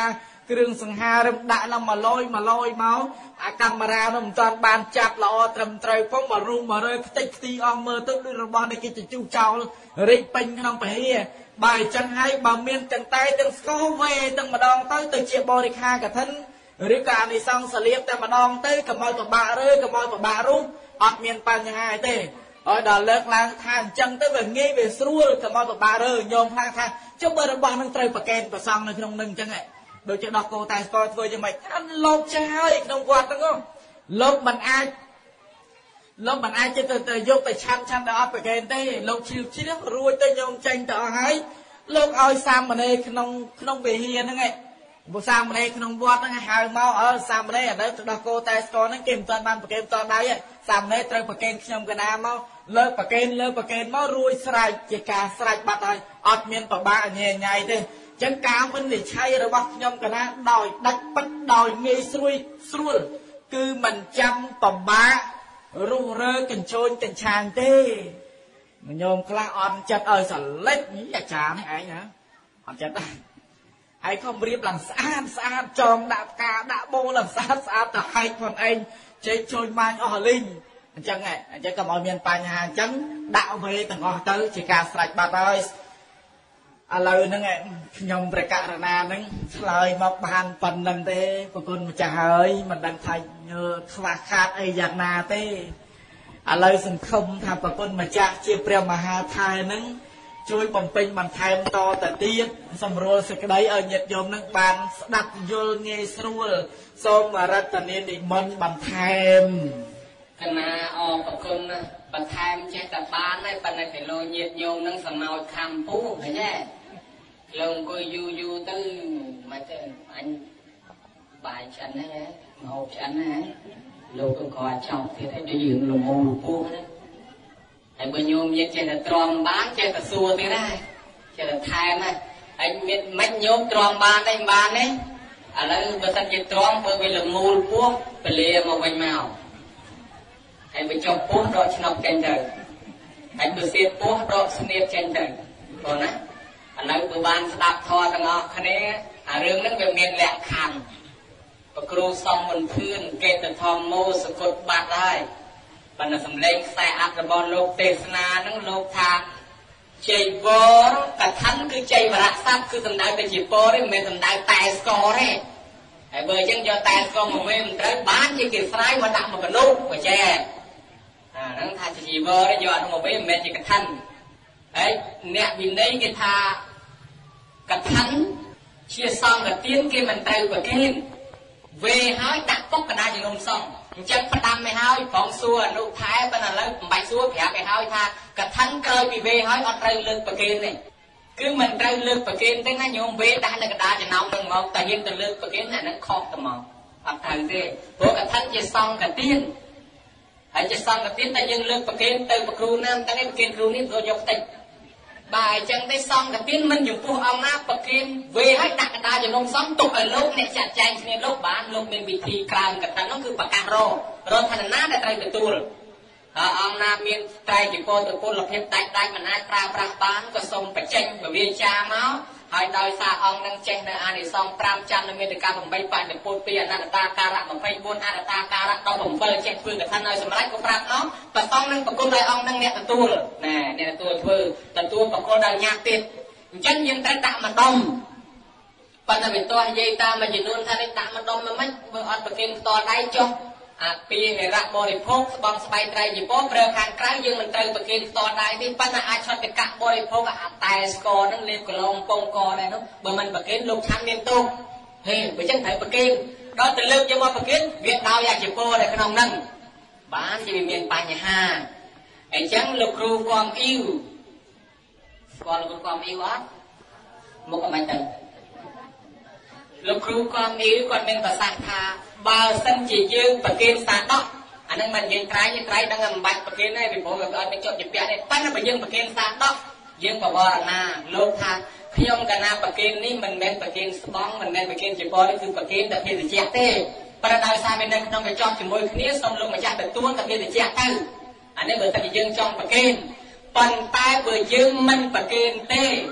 គ្រឿងសង្ហារឹមដាក់ឡើងមកលយមកលយមកអាកាមេរ៉ានោះមិនទាន់បានចាប់ល្អត្រឹមត្រូវផងមករុំមករើខ្ទេចខ្ទីអស់មើលទៅដូចរបស់នេះគេជជុះចោលរីកពេញក្នុងពហិបើអញ្ចឹងហើយបើមានទាំងតែទាំងស្គរវេទាំងម្ដងទៅទៅជាបរិខាកឋិនឬក៏អានិសង្សលៀបតែម្ដងទៅកុំឲ្យពិបាករើកុំឲ្យពិបាករុំអត់មានបញ្ហាទេឲ្យដល់លើកឡើងថាអញ្ចឹងទៅវាងាយវាស្រួលកុំឲ្យពិបាករើញោមខ្លាំងថាចុះបើរបស់នឹងត្រូវប្រកេនប្រសងនៅក្នុងនឹងអញ្ចឹងដូចជាដោះគោតែស្គរធ្វើយ៉ាងម៉េចអានលោកចេះហើយក្នុងវត្តហ្នឹងលោកមិនអាចលោកមិនអាចទៅទៅយកទៅឆាន់ឆាន់ទៅអត់ប្រកេនទេលោកជ្រាវជ្រាវរួចទៅញោមចេញទៅអស់ហើយលោកឲ្យសាមណេរក្នុងក្នុងវិហារហ្នឹងឯងបុសាមណេរក្នុងវត្តហ្នឹងហៅមកអើសាមណេរឥឡូវទៅដោះគោតែស្គរហ្នឹងគេមិនទាន់បានប្រកេនតដៃទេសាមណេរត្រូវប្រកេនខ្ញុំកណាមកលើកប្រកេនលើកប្រកេនមករួចស្រេចជាការស្រេចបាត់ហើយអត់មានប្របាកញ៉ែញ៉ៃទេចឹងការវិនិច្ឆ័យរបស់ខ្ញុំកណាដោយដាច់ពិតដោយងាយស្រួយស្រួលគឺមិនចាំប្របាករុះរើកញ្ជូនកញ្ឆានទេញោមខ្លះអត់ចិត្តឲ្យសលិចអាចារ្យនេះឯងណាអត់ចិត្តទេហើយខំរៀបឡើងស្អាតស្អាតចងដាក់ផ្កាដាក់បូឡើងស្អាតស្អាតទៅហែកខ្លួនឯងចេញជួយម៉ាញអស់លីងអញ្ចឹងហ៎អញ្ចឹងកុំឲ្យមានបញ្ហាអញ្ចឹងដាក់វេទាំងអស់ទៅជាការស្រេចបាត់ហើយឥឡូវហ្នឹងខ្ញុំព្រះករណាហ្នឹងឆ្លើយមកបានប៉ុណ្្នឹងទេប្រគុណម្ចាស់ហើយមិនដឹងថាខ្វះខាតអីយ៉ាងណាទេឥឡូវសង្ឃឹមថាប្រគុណម្ចាស់ជាព្រះមហាថែហ្នឹងជួយបំពេញបន្ថែមតទៅទៀតសម្រួលសេចក្តីឲ្យញាតិញោមនឹងបានស្ដាប់យល់ងាយស្រួលសូមរតនានិមន្តបន្ថែមកណាអរប្រគុណបន្ថែមចេះតែបានហើយប៉ុន្តែគេលោញាតិញោមនឹងសម្ោចខំពូឃើញទេលោកអង្គុយយូរយូរទៅមិនទេអញបាយឆ្អិនហ្នឹងហ៎មកឆ្អិនហ្នឹងលោកក៏គាត់ចង់ទៀតឲ្យដូចយើងលំងលពោះហ្នឹងហើយបើញោមញាតិចេះតែទ្រាំបានចេះតែសួរទៀតដែរចេះតែថែមហ្នឹងហើយមានមិនញោមទ្រាំបានទេបានទេឥឡូវបើសិនជាទ្រាំធ្វើវាលំងលពោះពលាមកវិញមកហើយបើចុះពោះដកឆ្នុកចេញទៅហើយបើសៀតពោះដកស្នៀតចេញទៅបងណាឥឡូវបើបានស្ដាប់ធម៌ទាំងអស់គ្នាអារឿងហ្នឹងវាមានលក្ខខណ្ឌប្រគ្រូសំមុនភឿនកេតធម្មោសគុតបាត់ហើយបណ្ឌសំឡេងខ្សែអត្ថរបស់លោកទេសនាហ្នឹងលោកថាជ័យវរកថាគឺជ័យវរៈស័ព្ទគឺសំដៅទៅជាពរទេមិនមែនសំដៅតែស្គរទេហើយបើអញ្ចឹងយកតែស្គរមកវិញមិនត្រូវបានជាគេស្រ័យមកដាក់មកកនុបច្ចេអាហ្នឹងថាជាជីវរយកអត់មកវិញមិនមែនជាកថាហើយអ្នកវិន័យគេថាកថាជាសង្ឃទានគេមិនត្រូវប្រគេនវេហើយដាក់ពុកកណ្ដាលជានំសង្ឃអញ្ចឹងផ្ដាំឲ្យហើយផងសួរអនុថែប៉ុន្តែឥឡូវមិនបាច់សួរប្រាប់ឲ្យហើយថាកថាក្រោយពីវេហើយអត់ត្រូវលើកប្រគេនទេគឺមិនត្រូវលើកប្រគេនទេណាញោមវេដាក់នៅកណ្ដាលចំណោមនឹងមកតែយើងទៅលើកប្រគេនអាហ្នឹងខុសទៅមកអត់ត្រូវទេព្រោះកថាជាសង្ឃទានហើយជាសង្ឃទានតែយើងលើកប្រគេនទៅប្រគ្រូណាមតែប្រគេនគ្រូនេះព្រោះយកតិចបើអញ្ចឹងទេសង្ឃទានមិនចំពោះអង្គណាប្រគេនវេឲ្យដាក់កណ្ដាលចំណុំសង្ឃទុកឲ្យលោកអ្នកចាត់ចែងគ្នាលោកបានលោកមានវិធីក្រៅកថានោះគឺប្រកាសររឋានណាដែលត្រូវទទួលហើយអង្គណាមានត្រៃជីពរទៅពលភាពដាច់ដាច់មិនអាចប្រើប្រាស់បានក៏សូមបញ្ចេញពវិជាមកហើយដោយសារអង្គនឹងចេះនៅអានិសង្សប្រាំច័ន្ទនៅមេត្តា8បដិពុទ្ធពីអនត្តតាការៈ24អនត្តតាការៈ17ចេះធ្វើកថាឲ្យសម្រេចក៏ប្រាប់អស់ប្រសងនឹងប្រគុណដោយអង្គនឹងអ្នកទទួលណែអ្នកទទួលធ្វើទទួលប្រគុណដោយញាតិទៀតអញ្ចឹងយើងត្រូវដាក់ម្ដុំប៉ុន្តែវាទាស់និយាយតាមមួយចំនួនថានេះដាក់ម្ដុំមិនបើអត់ប្រគិនផ្ទាល់ដៃចុះអាពីហេរៈបរិភោគស្បងស្បែកត្រៃជីពប្រើខាងក្រៅយើងមិនត្រូវប្រគិនផ្ទាល់ដៃទេប៉ុន្តែអាចឆត់ទៅកាក់បរិភោគអាតែស្គរហ្នឹងលេបកន្លងពងកដែរនោះបើមិនប្រគិនលោកឆាន់មានទោសហេបើចឹងត្រូវប្រគិនដល់ទៅលើកយកមកប្រគិនវាដោយអាជីពរនៅក្នុងហ្នឹងបានជាវាមានបញ្ហាអញ្ចឹងលោកគ្រូគំអ៊ីវស្គាល់លោកគ្រូគំអ៊ីវអត់មកមិនទៅលោកគ្រូគំអ៊ីវគាត់មានប្រសាសន៍ថាបើសិនជាយើងប្រគិនសាដកអានឹងមិនយើងត្រៃយើងត្រៃដឹងមិនបាច់ប្រគិនទេពីព្រោះវាអត់មានជាប់ជាពាក់ទេប៉ុន្តែបើយើងប្រគិនសាដកយើងបវរណាលោកថាខ្ញុំកណាប្រគិននេះមិនមែនប្រគិនស្បង់មិនមែនប្រគិនជាពរនេះគឺប្រគិនតែភេទជ្ជៈទេប៉ុន្តែដោយសារវានៅក្នុងកញ្ចក់ជាមួយគ្នាសូមលោកម្ចាស់ទទួលតែភេទជ្ជៈទៅអានេះបើតែយើងចង់ប្រគិនប៉ុន្តែបើយើងមិនប្រគិនទេ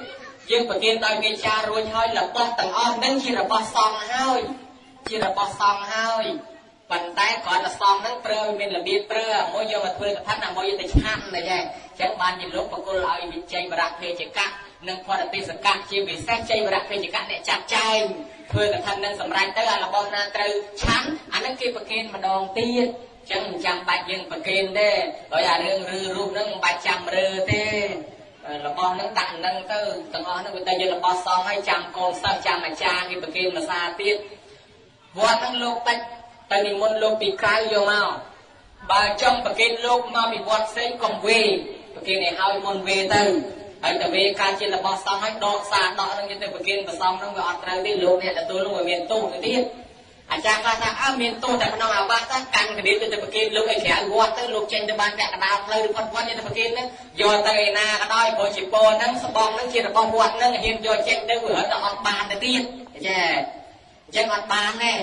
dương bậc kiên đòi về cha rồi hơi là bớt tầng on nâng chỉ là bớt song hơi chỉ là bớt song hơi bàn tay còn là song nâng prơ mình là biết prơ mỗi giờ mà thuê cái thắt là mỗi giờ tới chăn này vậy chẳng ban nhìn lúc mà cô lại bị chơi và đặt thuê chỉ cắt nâng qua là tiền sạc cắt chỉ vì xét chơi và đặt thuê chỉ cắt để chặt chay thuê cái thắt nâng sầm rai tới là bớt na trừ chắn anh nâng kia bậc kiên mà đòn tiền chẳng chăm bạch dương bậc kiên đấy rồi là đường rư rù nâng bạch chăm rư thế là con nó tặng nâng tới tầng on nó người ta giờ là con xong hay chăm con sao chăm mà cha cái bậc kiên mà xa tiết vua nâng lô bạch tại vì môn lô bị khai vô mau bà trong bậc kiên lô mau bị vọt xây còn về bậc kiên này hai môn về từ ở từ về khai chỉ là con xong hay đọ xa đọ nâng như từ bậc kiên và xong nó gọi ra đi lô này là tôi luôn ở miền tu cái tiết à cha ca ta à miền tu tại nó nào ba ta căn cái điểm từ bậc kiên lúc ấy khẽ vọt tới lúc trên từ ban cái đào lên con con như từ bậc kiên đấy do tay na cái đôi của chị po nâng sập bong nâng kia là bong vọt nâng hiện do trên đây vừa ở trong bàn để tiên chè trên mặt bàn này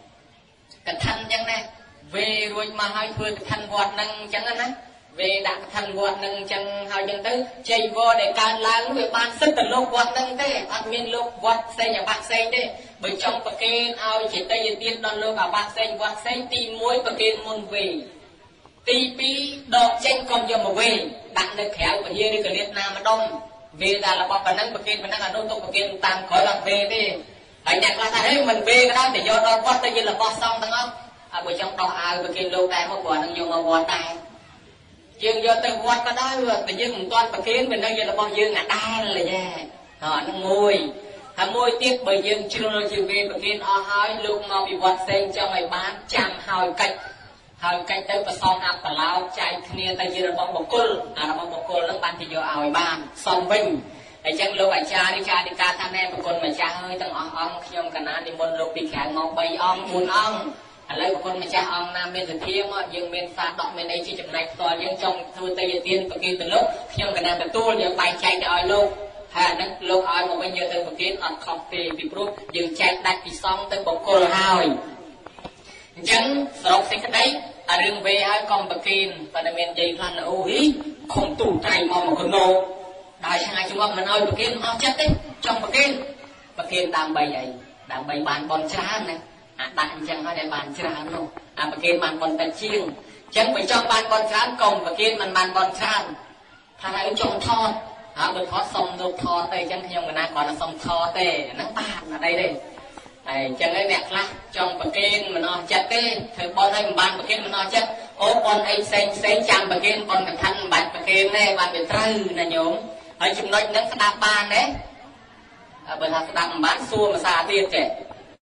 cái thân chẳng này về rồi mà hai người cái thân vọt nâng chẳng á về đặt thân vọt nâng chẳng hai chân tới chạy vô để can láng về ban sức từ lúc vọt nâng thế admin lúc vọt xây nhà bạc xây đấy bởi trong bậc kiên ao chỉ tây yên tiên đón lúc à bạc xây vọt xây tìm muối bậc kiên môn về tí pi đọt trên con giờ mà về đặt được khéo của hier đi cái Việt Nam mà đông về là là bao phần năng bậc kiên phần năng là đô tô bậc kiên tăng khỏi làm về đi anh nhắc là thấy mình về cái đó thì do đó vọt tây nhiên là vọt xong đúng không à bởi trong đó ai bậc kiên lâu tay mà quả năng dùng mà vọt tay dương do từ vọt cái đó rồi tự nhiên một toàn bậc kiên mình đang giờ là bao dương ngã đai là nha họ nó ngồi à môi tiếc bởi dương chưa lo chưa về bậc kiên o hai lúc mà bị vọt sen cho mày bán chạm hỏi cách hỏi cách tới và xong áp và lao chạy kia tay dương là bóng bọc côn à là bóng bọc côn nó ban thì vô hỏi bán xong vinh để chẳng lúc anh cha đi cha đi ca tham em bọc côn mà cha hơi tăng ong ong khi ông cả ná đi môn lúc bị kháng mong bay ong buồn ong à lấy bọc côn mà cha ong nam bên từ thiêm á dương bên xa đọ bên đây chỉ chụp này toàn dương trong thư tây dương tiên bậc kiên từ lúc khi ông cả ná từ tu dương bay chạy để oi lúc hà nâng lúc oi mà bây giờ từ bậc kiên ọt khóc thì bị bút dương chạy đặt bị xong tới bọc côn hỏi chẳng sọc xích đấy à rừng về hai con bậc kiên và miền dây lan là ôi không tủ tay mà một con nô đại hai chúng mình nói bậc kiên họ chết đấy trong bậc kiên bậc kiên đang bày vậy đang bày bàn bòn trán này à đại chẳng hai đại bàn trán đâu à bậc kiên bàn bòn bạch chiêng chẳng phải trong bàn bòn trán còn bậc kiên mình bàn bòn trán thằng này trong thon à bậc thọ xong đâu thọ tê chẳng không người ta còn là xong thọ tê nó bàn ở đây đây này chẳng ấy nẹt lắm trong bậc kiên mình nói chặt cái thời bọn ấy bàn bậc kiên mình nói chặt ô bọn ấy xem xem chạm bậc kiên bọn mình thân bạch bậc kiên này bàn bị trừ là nhổm ở chừng nói nó đạp bàn đấy bởi thật đạp bán xua mà xa tiền trẻ